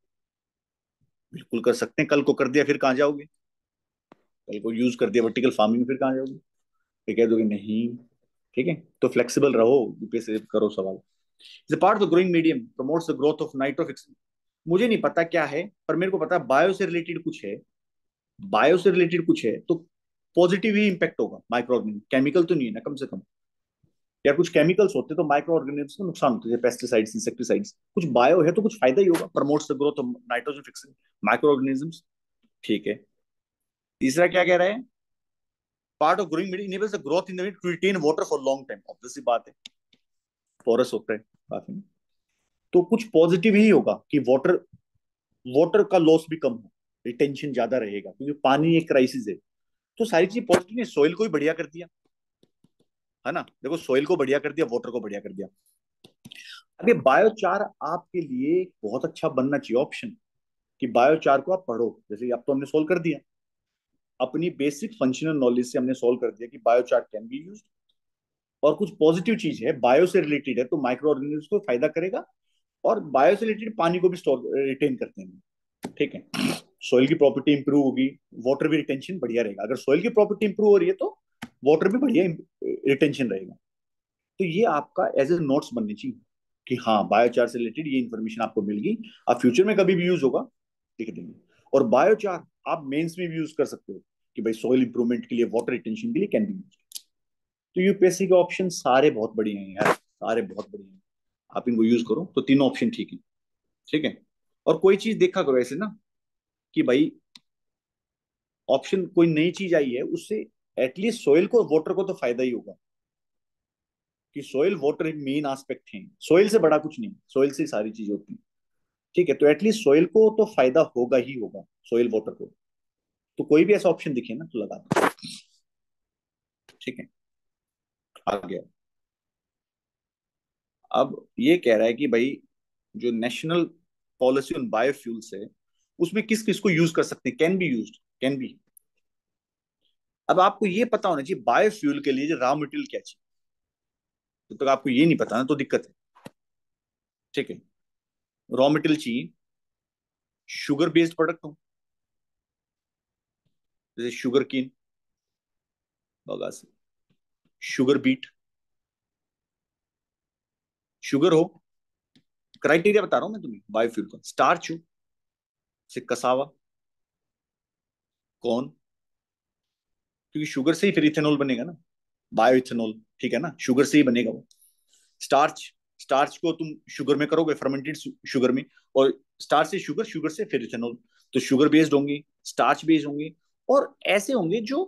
S1: बिल्कुल कर सकते हैं। कल को कर दिया फिर कहाँ जाओगे, कल को यूज कर दिया वर्टिकल फार्मिंग फिर कहाँ जाओगे, फिर कह दोगे नहीं। ठीक है, तो फ्लेक्सिबल रहो, यूपीएससी करो सवाल। Is a part of the growing medium, promotes the growth of nitrofix. मुझे नहीं पता क्या है, पर मेरे को पता है बायो से रिलेटेड कुछ है। बायो से रिलेटेड कुछ है तो पॉजिटिव ही इंपैक्ट होगा माइक्रो ऑर्गेनिज्म, केमिकल तो नहीं है ना कम से कम। यार कुछ केमिकल्स होते तो माइक्रो ऑर्गेनिज्म को नुकसान होते हैं, पेस्टिसाइड्स, इंसेक्टिसाइड्स। कुछ बायो है तो कुछ फायदा ही होगा, promotes the growth of nitrogen fixing micro organisms. ठीक है, तीसरा क्या कह रहा है, part of growing medium enables the growth in the to retain water for long time, obviously बात है, पोरस होता है काफी। तो कुछ पॉजिटिव ही होगा कि वाटर, वाटर का लॉस भी कम हो, रिटेंशन ज्यादा रहेगा, क्योंकि पानी एक क्राइसिस है। तो सारी चीज पॉजिटिव है, सोइल को भी बढ़िया कर दिया है ना, देखो सोइल को बढ़िया कर दिया, वाटर को बढ़िया कर दिया। अब ये बायोचार आपके लिए बहुत अच्छा बनना चाहिए ऑप्शन, कि बायोचार को आप पढ़ो। जैसे अब तो हमने सोल्व कर दिया, अपनी बेसिक फंक्शनल नॉलेज से हमने सोल्व कर दिया कि बायोचार कैन बी यूज्ड, और कुछ पॉजिटिव चीज है, बायो से रिलेटेड है, तो माइक्रो ऑर्गेनिज्म को फायदा करेगा। और बायो से रिलेटेड पानी को भी स्टोर रिटेन करते हैं। ठीक है, सोइल की प्रॉपर्टी इंप्रूव होगी, वाटर भी रिटेंशन बढ़िया रहेगा। अगर सोइल की प्रॉपर्टी इंप्रूव हो रही है तो वाटर भी बढ़िया रिटेंशन रहेगा। तो ये आपका एज ए नोट्स बननी चाहिए, कि हाँ बायोचार से रिलेटेड ये इन्फॉर्मेशन आपको मिल गई, अब फ्यूचर में कभी भी यूज होगा लिख देंगे। और बायोचार आप मेंस में भी यूज कर सकते हो कि भाई सॉइल इंप्रूवमेंट के लिए, वाटर रिटेंशन के लिए कैन बी यूज। तो यूपीएससी के ऑप्शन सारे बहुत बढ़िया हैं यार, सारे बहुत बढ़िया हैं, आप इनको यूज करो तो तीनों ऑप्शन ठीक है। ठीक है। और कोई चीज देखा करो ऐसे ना कि भाई ऑप्शन कोई नई चीज आई है उससे एटलीस्ट सोइल को, वाटर को तो फायदा ही होगा, कि सोइल वाटर एक मेन एस्पेक्ट है, सोइल से बड़ा कुछ नहीं, सोइल से सारी चीजें होती हैं। ठीक है, तो एटलीस्ट सोइल को तो फायदा होगा ही होगा, सोइल वाटर को। तो कोई भी ऐसा ऑप्शन दिखे ना तो लगा दो। ठीक है, आ गया। अब ये कह रहा है कि भाई जो नेशनल पॉलिसी ऑन बायोफ्यूल्स है उसमें किस किस को यूज कर सकते हैं, can be used, can be. अब आपको ये पता होना चाहिए बायोफ्यूल के लिए रॉ मटेरियल क्या चाहिए। तो तक आपको ये नहीं पता ना तो दिक्कत है। ठीक है, रॉ मटेरियल चाहिए शुगर बेस्ड प्रोडक्ट हो, जैसे sugar cane, bagasse, sugar beet, sugar हो। क्राइटेरिया बता रहा हूं मैं तुम्हें बायोफ्यूल का, स्टार्च हो जैसे कसावा, कॉर्न, क्योंकि शुगर से ही फिर इथेनॉल बनेगा ना, बायो इथेनॉल। ठीक है ना, शुगर से ही बनेगा वो। स्टार्च, स्टार्च को तुम शुगर में करोगे, फर्मेंटेड शुगर में, और स्टार्च से शुगर, शुगर से फिर इथेनॉल। तो शुगर बेस्ड होंगे, स्टार्च बेस्ड होंगे, और ऐसे होंगे जो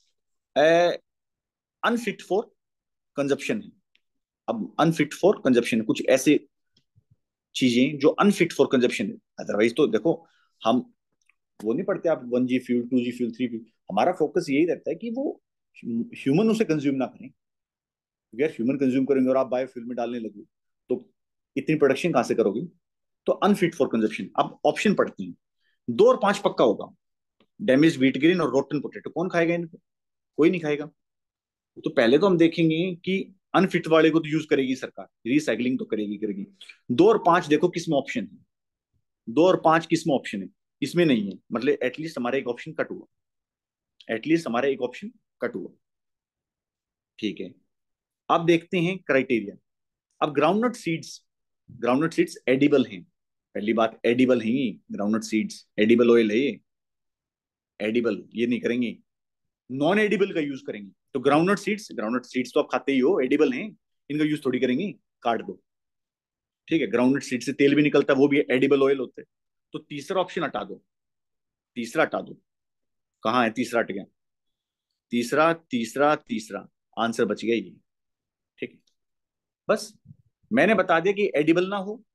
S1: अनफिट फॉर कंजप्शन है। अब अनफिट फॉर कंजप्शन है, कुछ ऐसे चीजें जो अनफिट फॉर कंजप्शन है। अदरवाइज तो देखो, हम वो नहीं पढ़ते आप 1G fuel, 2G fuel, 3G, हमारा फोकस यही रहता है कि वो ह्यूमन उसे कंज्यूम ना करें। अगर ह्यूमन कंज्यूम करेंगे और आप बायोफ्यूल में डालने लगे तो इतनी प्रोडक्शन कहां से करोगे। तो अनफिट फॉर कंजप्शन। अब ऑप्शन पढ़ते हैं, 2 और 5 पक्का होगा। डैमेज व्हीट ग्रेन और रोटन पोटेटो, कौन खाएगा इनको, कोई नहीं खाएगा। तो पहले तो हम देखेंगे कि अनफिट वाले को तो यूज करेगी सरकार, रिसाइकलिंग तो करेगी करेगी। 2 और 5 देखो किस में ऑप्शन है, 2 और 5 किस में ऑप्शन है, इसमें नहीं है, मतलब एटलीस्ट हमारा एक ऑप्शन कट हुआ, एटलीस्ट हमारा एक ऑप्शन कट हुआ। ठीक है, अब देखते हैं क्राइटेरिया। अब groundnut seeds, groundnut seeds edible हैं, पहली बात एडिबल हैं, ग्राउंडनट सीड्स एडिबल ऑयल है ये, एडिबल ये नहीं करेंगे, नॉन एडिबल का यूज करेंगे। तो ग्राउंडनट सीड्स तो आप खाते ही हो, एडिबल हैं, इनका यूज थोड़ी करेंगे, काट दो। ठीक है, ग्राउंडनट सीड से तेल भी निकलता है, वो भी एडिबल ऑयल होते हैं। तो तीसरा ऑप्शन हटा दो, तीसरा हटा दो, कहाँ है तीसरा, हट गया, तीसरा तीसरा तीसरा, आंसर बच गया ये। ठीक है, बस मैंने बता दिया कि एडिबल ना हो,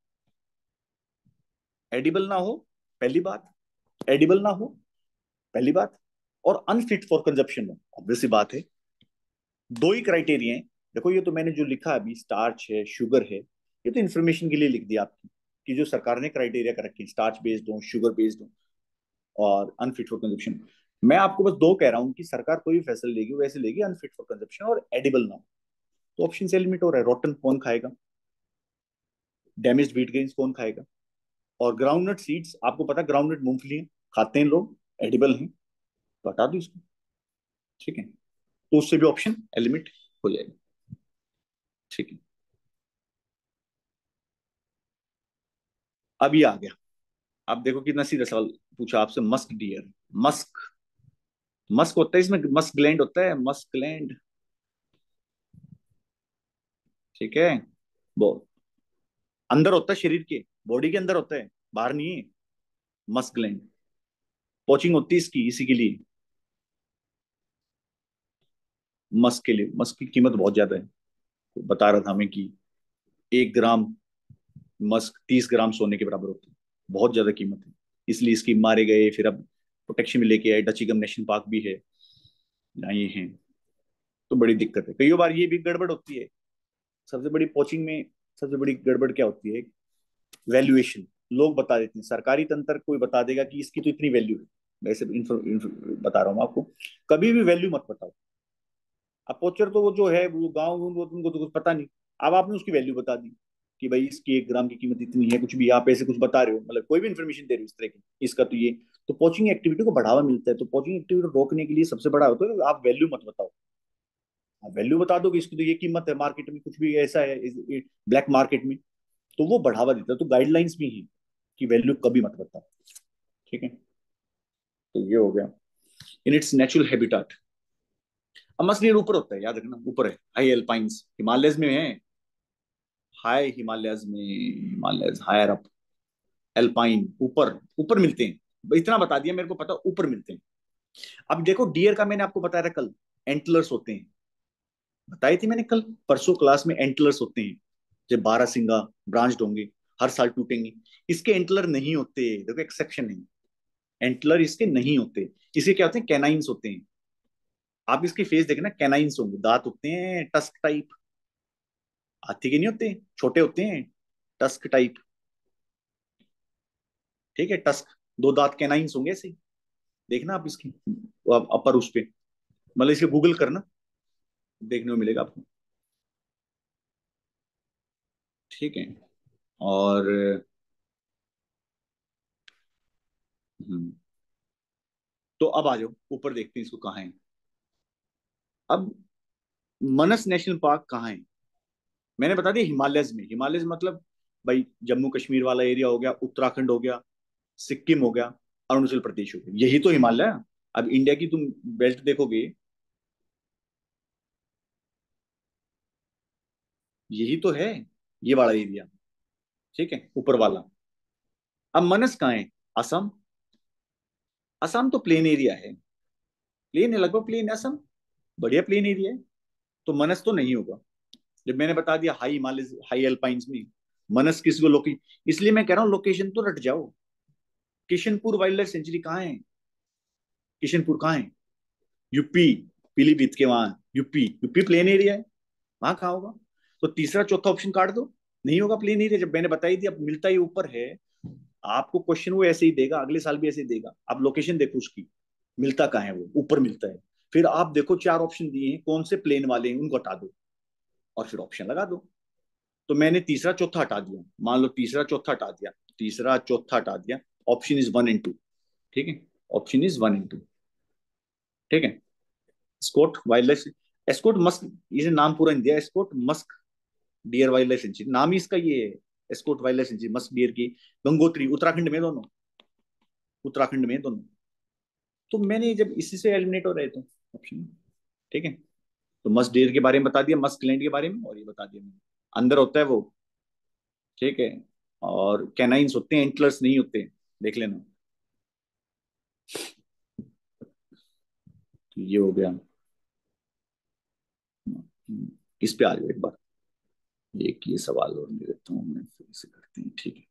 S1: एडिबल ना हो, पहली बात, एडिबल ना हो, पहली बात, और अनफिट फॉर कंजप्शन हो, ऑब्वियस सी बात है। दो ही क्राइटेरिया है। देखो ये तो मैंने जो लिखा अभी, स्टार्च है, शुगर है, ये तो इन्फॉर्मेशन के लिए लिख दिया आपकी, कि जो सरकार ने क्राइटेरिया कर रखे हैं, स्टार्च बेस्ड हो, शुगर बेस्ड हो, और अनफिट फॉर कंजप्शन। मैं आपको बस दो कह रहा हूँ कि सरकार कोई भी फैसला लेगी वैसे लेगी अनफिट फॉर कंजप्शन और एडिबल ना हो। तो ऑप्शन से लिमिट हो रहा है, रोटन कौन खाएगा, डैमेज व्हीट ग्रेन्स कौन खाएगा, और ग्राउंडनट सीड्स आपको पता, ग्राउंडनट मूंगफली खाते हैं लोग, एडिबल हैं, तो हटा दो इसको। ठीक है, तो उससे भी ऑप्शन एलिमिट हो जाएगा। ठीक है, अब ये आ गया। अब देखो कितना सीधा सवाल पूछा आपसे, मस्क डियर, मस्क, मस्क होता है इसमें, मस्क ग्लैंड होता है, मस्क ग्लैंड। ठीक है, वो अंदर होता है शरीर के, बॉडी के अंदर होता है, बाहर नहीं है, मस्क ग्लैंड। पोचिंग होती है इसकी, इसी के लिए, मस्क के लिए। मस्क की कीमत बहुत ज्यादा है, तो बता रहा था मैं कि 1 ग्राम मस्क 30 ग्राम सोने के बराबर होता है, बहुत ज्यादा कीमत है। इसलिए इसकी मारे गए, फिर अब प्रोटेक्शन में लेके आए, डचीगम नेशनल पार्क भी है जहाँ ये है। तो बड़ी दिक्कत है, कई बार ये भी गड़बड़ होती है। सबसे बड़ी पोचिंग में सबसे बड़ी गड़बड़ क्या होती है, वैल्यूएशन। लोग बता देते हैं, सरकारी तंत्र कोई बता देगा कि इसकी तो इतनी वैल्यू है, वैसे बता रहा हूँ आपको, कभी भी वैल्यू मत बताओ। अब पोचर तो वो जो है वो गाँव, वो तुमको तो कुछ पता नहीं, अब आपने उसकी वैल्यू बता दी कि भाई इसकी 1 ग्राम की कीमत इतनी है, कुछ भी आप ऐसे कुछ बता रहे हो, मतलब कोई भी इन्फॉर्मेशन दे रहे हो इस तरह की, इसका तो ये। तो पोचिंग एक्टिविटी को बढ़ावा मिलता है, तो पोचिंग एक्टिविटी को रोकने के लिए सबसे बड़ा होता है आप वैल्यू मत बताओ। आप वैल्यू बता दो कि इसकी तो ये कीमत है, मार्केट में कुछ भी ऐसा है ब्लैक मार्केट में, तो वो बढ़ावा देता है। तो गाइडलाइंस भी है कि वैल्यू कभी मत बता। ठीक है, तो ये हो गया इन इट्स नेचुरल हैबिटाट। अब मसलिन ऊपर होता है, याद रखना, ऊपर है हाई एल्पाइंस, हिमालयस में है, हाई हिमालयस में, हिमालयस हायर अप, एल्पाइन ऊपर, ऊपर मिलते हैं। इतना बता दिया मेरे को पता, ऊपर मिलते हैं। अब देखो डियर का मैंने आपको बताया था कल, एंटलर्स होते हैं, बताई थी मैंने कल परसों क्लास में, एंटलर्स होते हैं जब 12 सिंगा ब्रांच्ड होंगे, हर साल टूटेंगे। इसके एंटलर नहीं होते, देखो एक्सेप्शन है, एंटलर इसके नहीं होते। इसके क्या होते हैं, कैनाइंस होते हैं। आप इसकी फेस देखना, कैनाइंस होंगे, दांत होते हैं टस्क टाइप, हाथी के नहीं होते, छोटे होते हैं, टस्क टाइप। ठीक है, टस्क, दो दांत कैनाइंस होंगे ऐसे ही। देखना आप इसकी अपर उस पे, मतलब इसे गूगल करना, देखने को मिलेगा आपको। ठीक है, और हम्म, तो अब आ जाओ ऊपर, देखते हैं इसको कहाँ है। अब मनस नेशनल पार्क कहाँ है, मैंने बता दिया हिमालयज में। हिमालयज मतलब भाई जम्मू कश्मीर वाला एरिया हो गया, उत्तराखंड हो गया, सिक्किम हो गया, अरुणाचल प्रदेश हो गया, यही तो हिमालय है। अब इंडिया की तुम बेल्ट देखोगे, यही तो है, ये वाला एरिया। ठीक है, ऊपर वाला। अब मनस कहाँ है, असम। असम तो प्लेन एरिया है, प्लेन है, लगभग प्लेन है असम, बढ़िया प्लेन एरिया है। तो मनस तो नहीं होगा। जब मैंने बता दिया हाई हिमालय, हाई एल्पाइंस में मनस किसी को लोके, इसलिए मैं कह रहा हूँ लोकेशन तो रट जाओ। किशनपुर वाइल्ड लाइफ सेंचुरी कहाँ है, किशनपुर कहाँ है, यूपी, पीलीभीत के वहां, यूपी, यूपी प्लेन एरिया है, वहां कहाँ होगा। तो तीसरा चौथा ऑप्शन काट दो, नहीं होगा प्लेन एरिया, जब मैंने बताई थी। अब मिलता ही ऊपर है, आपको क्वेश्चन वो ऐसे ही देगा, अगले साल भी ऐसे ही देगा। आप लोकेशन देखो उसकी, मिलता कहाँ है, वो ऊपर मिलता है। फिर आप देखो चार ऑप्शन दिए हैं, कौन से प्लेन वाले हैं उनको हटा दो, और फिर ऑप्शन लगा दो। तो मैंने तीसरा चौथा हटा दिया, मान लो तीसरा चौथा हटा दिया, तीसरा चौथा हटा दिया, ऑप्शन इज 1 and 2। ठीक है, ऑप्शन इज 1 and 2। ठीक है, Askot wildlife, Askot musk, ये नाम पूरा नहीं दिया, Askot musk deer wildlife sanctuary, नाम ही इसका ये है, Askot wildlife sanctuary musk deer की। गंगोत्री उत्तराखंड में, दोनों उत्तराखंड में दोनों। तो मैंने जब इसी से एलिमिनेट हो रहे थे ऑप्शन। ठीक है, तो मस्क डियर के बारे में बता दिया, मस्क लैंड के बारे में, और ये बता दिया मैंने, अंदर होता है वो। ठीक है, और कैनाइंस होते हैं, एंटलर्स नहीं होते, देख लेना। तो ये हो गया। इस पे आ जाओ एक बार, एक ये सवाल और ले लेता हूँ मैं, फिर इसे करते हैं। ठीक है,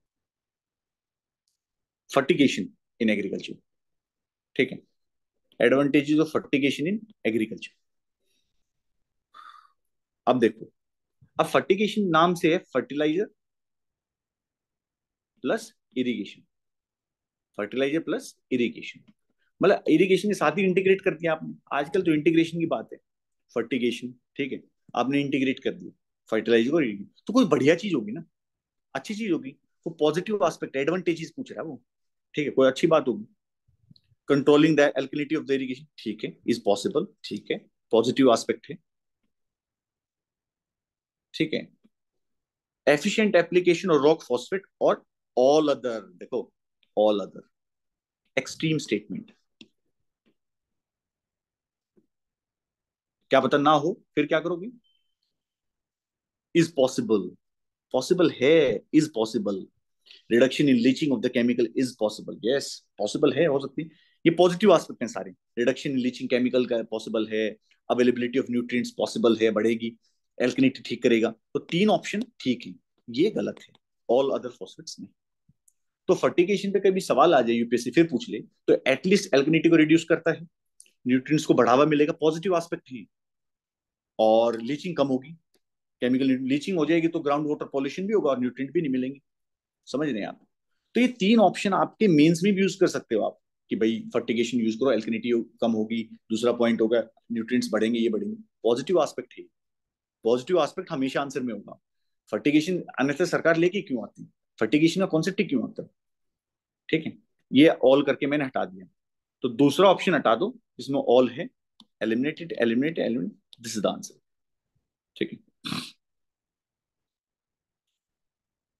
S1: फर्टिगेशन इन एग्रीकल्चर। ठीक है, advantages of fertigation in agriculture. अब देखो, अब फर्टिगेशन नाम से है fertiliser plus irrigation, fertiliser plus irrigation, मतलब इरिगेशन के साथ ही इंटीग्रेट कर दिया आपने। आजकल तो इंटीग्रेशन की बात है, फर्टिगेशन, ठीक है, आपने इंटीग्रेट कर दिया फर्टिलाइजर और इरिगेशन, तो कोई बढ़िया चीज होगी ना, अच्छी चीज होगी, वो पॉजिटिव एस्पेक्ट, एडवांटेजेस पूछ रहा है वो। ठीक है, कोई अच्छी बात होगी। Controlling the alkalinity of the irrigation, ठीक है, इज पॉसिबल, ठीक है, पॉजिटिव एस्पेक्ट है। ठीक है, एफिशिएंट एप्लीकेशन और रॉक फॉस्फेट और ऑल अदर, देखो ऑल अदर एक्सट्रीम स्टेटमेंट, क्या पता ना हो, फिर क्या करोगे, इज पॉसिबल, पॉसिबल है, is possible, reduction in leaching of the chemical is possible, yes possible है, हो सकती है। ये पॉजिटिव एस्पेक्ट हैं सारे, रिडक्शन इन लीचिंग केमिकल का पॉसिबल है, अवेलेबिलिटी ऑफ न्यूट्रिएंट्स पॉसिबल है, बढ़ेगी, एल्कनिटी ठीक करेगा, तो तीन ऑप्शन ठीक है। ये गलत है, ऑल अदर फॉस्फेट्स नहीं। तो फर्टिगेशन पे कभी सवाल आ जाए यूपीएससी फिर पूछ ले, तो एटलीस्ट एल्कनिटी को रिड्यूस करता है, न्यूट्रिएंट्स को बढ़ावा मिलेगा, पॉजिटिव एस्पेक्ट है, और लीचिंग कम होगी, केमिकल लीचिंग हो जाएगी तो ग्राउंड वाटर पॉल्यूशन भी होगा और न्यूट्रिएंट भी नहीं मिलेंगे। समझ रहे हैं आप। तो ये तीन ऑप्शन आपके मेंस में भी यूज कर सकते हो आप, कि भाई फर्टिगेशन यूज करो, एल्कनिटी कम होगी, दूसरा पॉइंट होगा न्यूट्रिएंट्स बढ़ेंगे, ये बढ़ेंगे, पॉजिटिव एस्पेक्ट है, पॉजिटिव एस्पेक्ट हमेशा आंसर में होगा। फर्टिगेशन अन्यथा सरकार लेके क्यों आती, फर्टिगेशन का कॉन्सेप्ट ही क्यों आता है। ठीक है, ये ऑल करके मैंने हटा दिया, तो दूसरा ऑप्शन हटा दो जिसमें ऑल है, eliminated, eliminate, eliminate, this is the answer. ठीक है,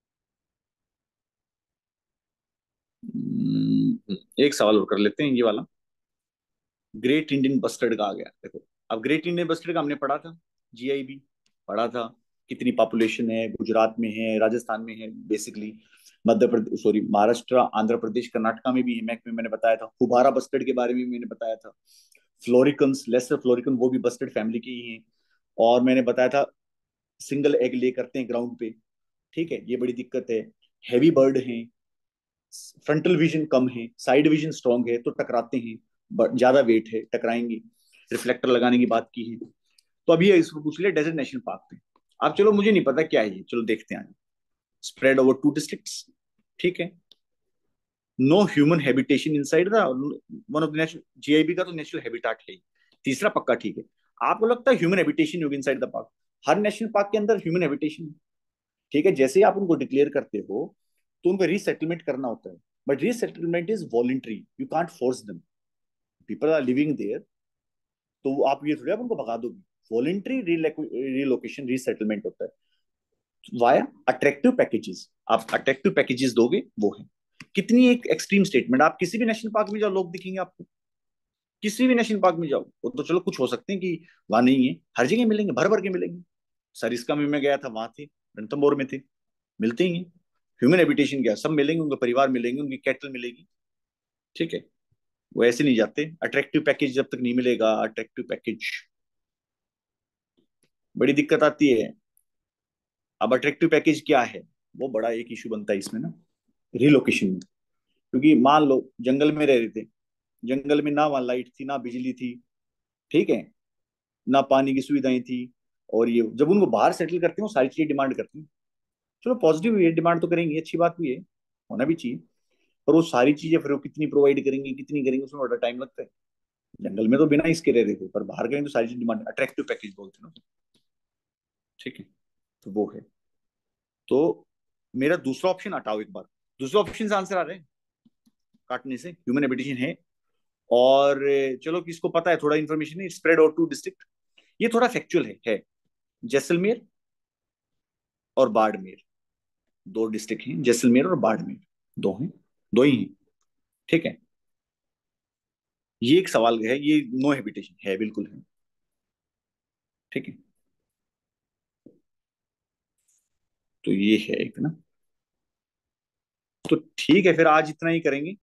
S1: एक सवाल और कर लेते हैं ये वाला। ग्रेट इंडियन बस्टर्ड का आ गया, देखो। अब ग्रेट इंडियन बस्टर्ड का हमने पढ़ा था, जीआईबी पढ़ा था। कितनी पॉपुलेशन है, गुजरात में है, राजस्थान में है बेसिकली, मध्य प्रदेश, सॉरी, महाराष्ट्र, आंध्र प्रदेश, कर्नाटका में भी है। मैक में मैंने बताया था। हुबारा बस्टर्ड के बारे में मैंने बताया था। फ्लोरिकन्स, लेसर फ्लोरिकन, वो भी बस्टर्ड फैमिली की ही हैं। और मैंने बताया था सिंगल एग ले करते हैं ग्राउंड पे, ठीक है, ये बड़ी दिक्कत है। हैवी बर्ड है, फ्रंटल विजन कम है, साइड विजन स्ट्रांग है तो टकराते हैं, ज्यादा वेट है टकराएंगे। रिफ्लेक्टर लगाने की बात की है। तो अभी इसको पूछ लिया डेजर्ट नेशनल पार्क पे। अब चलो, मुझे नहीं पता क्या है ये, चलो देखते हैं। स्प्रेड ओवर 2 डिस्ट्रिक्ट्स, ठीक है। No human habitation inside the one of the national, GIB का तो नेशनल हैबिटाट है ही। तीसरा पक्का ठीक है। आपको लगता है ह्यूमन हैबिटेशन होगी इनसाइड द पार्क? हर नेशनल पार्क के अंदर ह्यूमन हैबिटेशन है, ठीक है। जैसे ही आप उनको डिक्लेयर करते हो तो उनको रीसेटलमेंट करना होता है। But resettlement is voluntary, you can't force them. People are living there, तो आप ये थोड़ी आप उनको भगा दोगे। वॉलंटरी रिलोकेशन, रीसेटलमेंट होता है वाया अट्रैक्टिव पैकेजेस। आप अट्रैक्टिव पैकेजेस दोगे, वो है। कितनी एक एक्सट्रीम स्टेटमेंट। आप किसी भी नेशनल पार्क में जाओ, लोग दिखेंगे आपको। किसी भी नेशनल पार्क में जाओ, वो तो चलो कुछ हो सकते हैं कि वहां नहीं है, हर जगह मिलेंगे, भर भर के मिलेंगे। सरिस्का में मैं गया था, वहां थे, रणथंभौर में थे, मिलते ही हैं। ह्यूमन हैबिटेशन क्या, सब मिलेंगे, उनके परिवार मिलेंगे, उनकी कैटल मिलेगी, ठीक है। वो ऐसे नहीं जाते। अट्रैक्टिव पैकेज जब तक नहीं मिलेगा, अट्रैक्टिव पैकेज, बड़ी दिक्कत आती है। अब अट्रैक्टिव पैकेज क्या है, वो बड़ा एक इशू बनता है इसमें ना, रिलोकेशन में। क्योंकि मान लो जंगल में रह रहे थे, जंगल में ना वहां लाइट थी, ना बिजली थी, ठीक है, ना पानी की सुविधाएं थी। और ये जब उनको बाहर सेटल करते हैं, वो सारी चीजें डिमांड करते हैं। चलो पॉजिटिव है, डिमांड तो करेंगे, अच्छी बात भी है, होना भी चाहिए। पर वो सारी चीजें फिर वो कितनी प्रोवाइड करेंगे, कितनी करेंगे, उसमें बड़ा टाइम लगता है। जंगल में तो बिना इसके रह रहे थे, पर बाहर करेंगे तो सारी चीज डिमांड, अट्रैक्टिव पैकेज बोलते हैं ना, ठीक है। तो वो है। तो मेरा दूसरा ऑप्शन हटाओ एक बार। दूसरे ऑप्शन से आंसर आ रहे हैं काटने से, ह्यूमन हैबिटेशन है। और चलो किसको पता है, थोड़ा इन्फॉर्मेशन है, स्प्रेड आउट टू डिस्ट्रिक्ट, ये थोड़ा फैक्चुअल है। जैसलमेर और बाड़मेर, 2 डिस्ट्रिक्ट हैं, जैसलमेर और बाड़मेर, दो हैं, दो ही हैं, ठीक है। ये एक सवाल है, ये नो हैबिटेशन है, बिल्कुल है, ठीक है। तो ये है एक ना। तो ठीक है, फिर आज इतना ही करेंगे।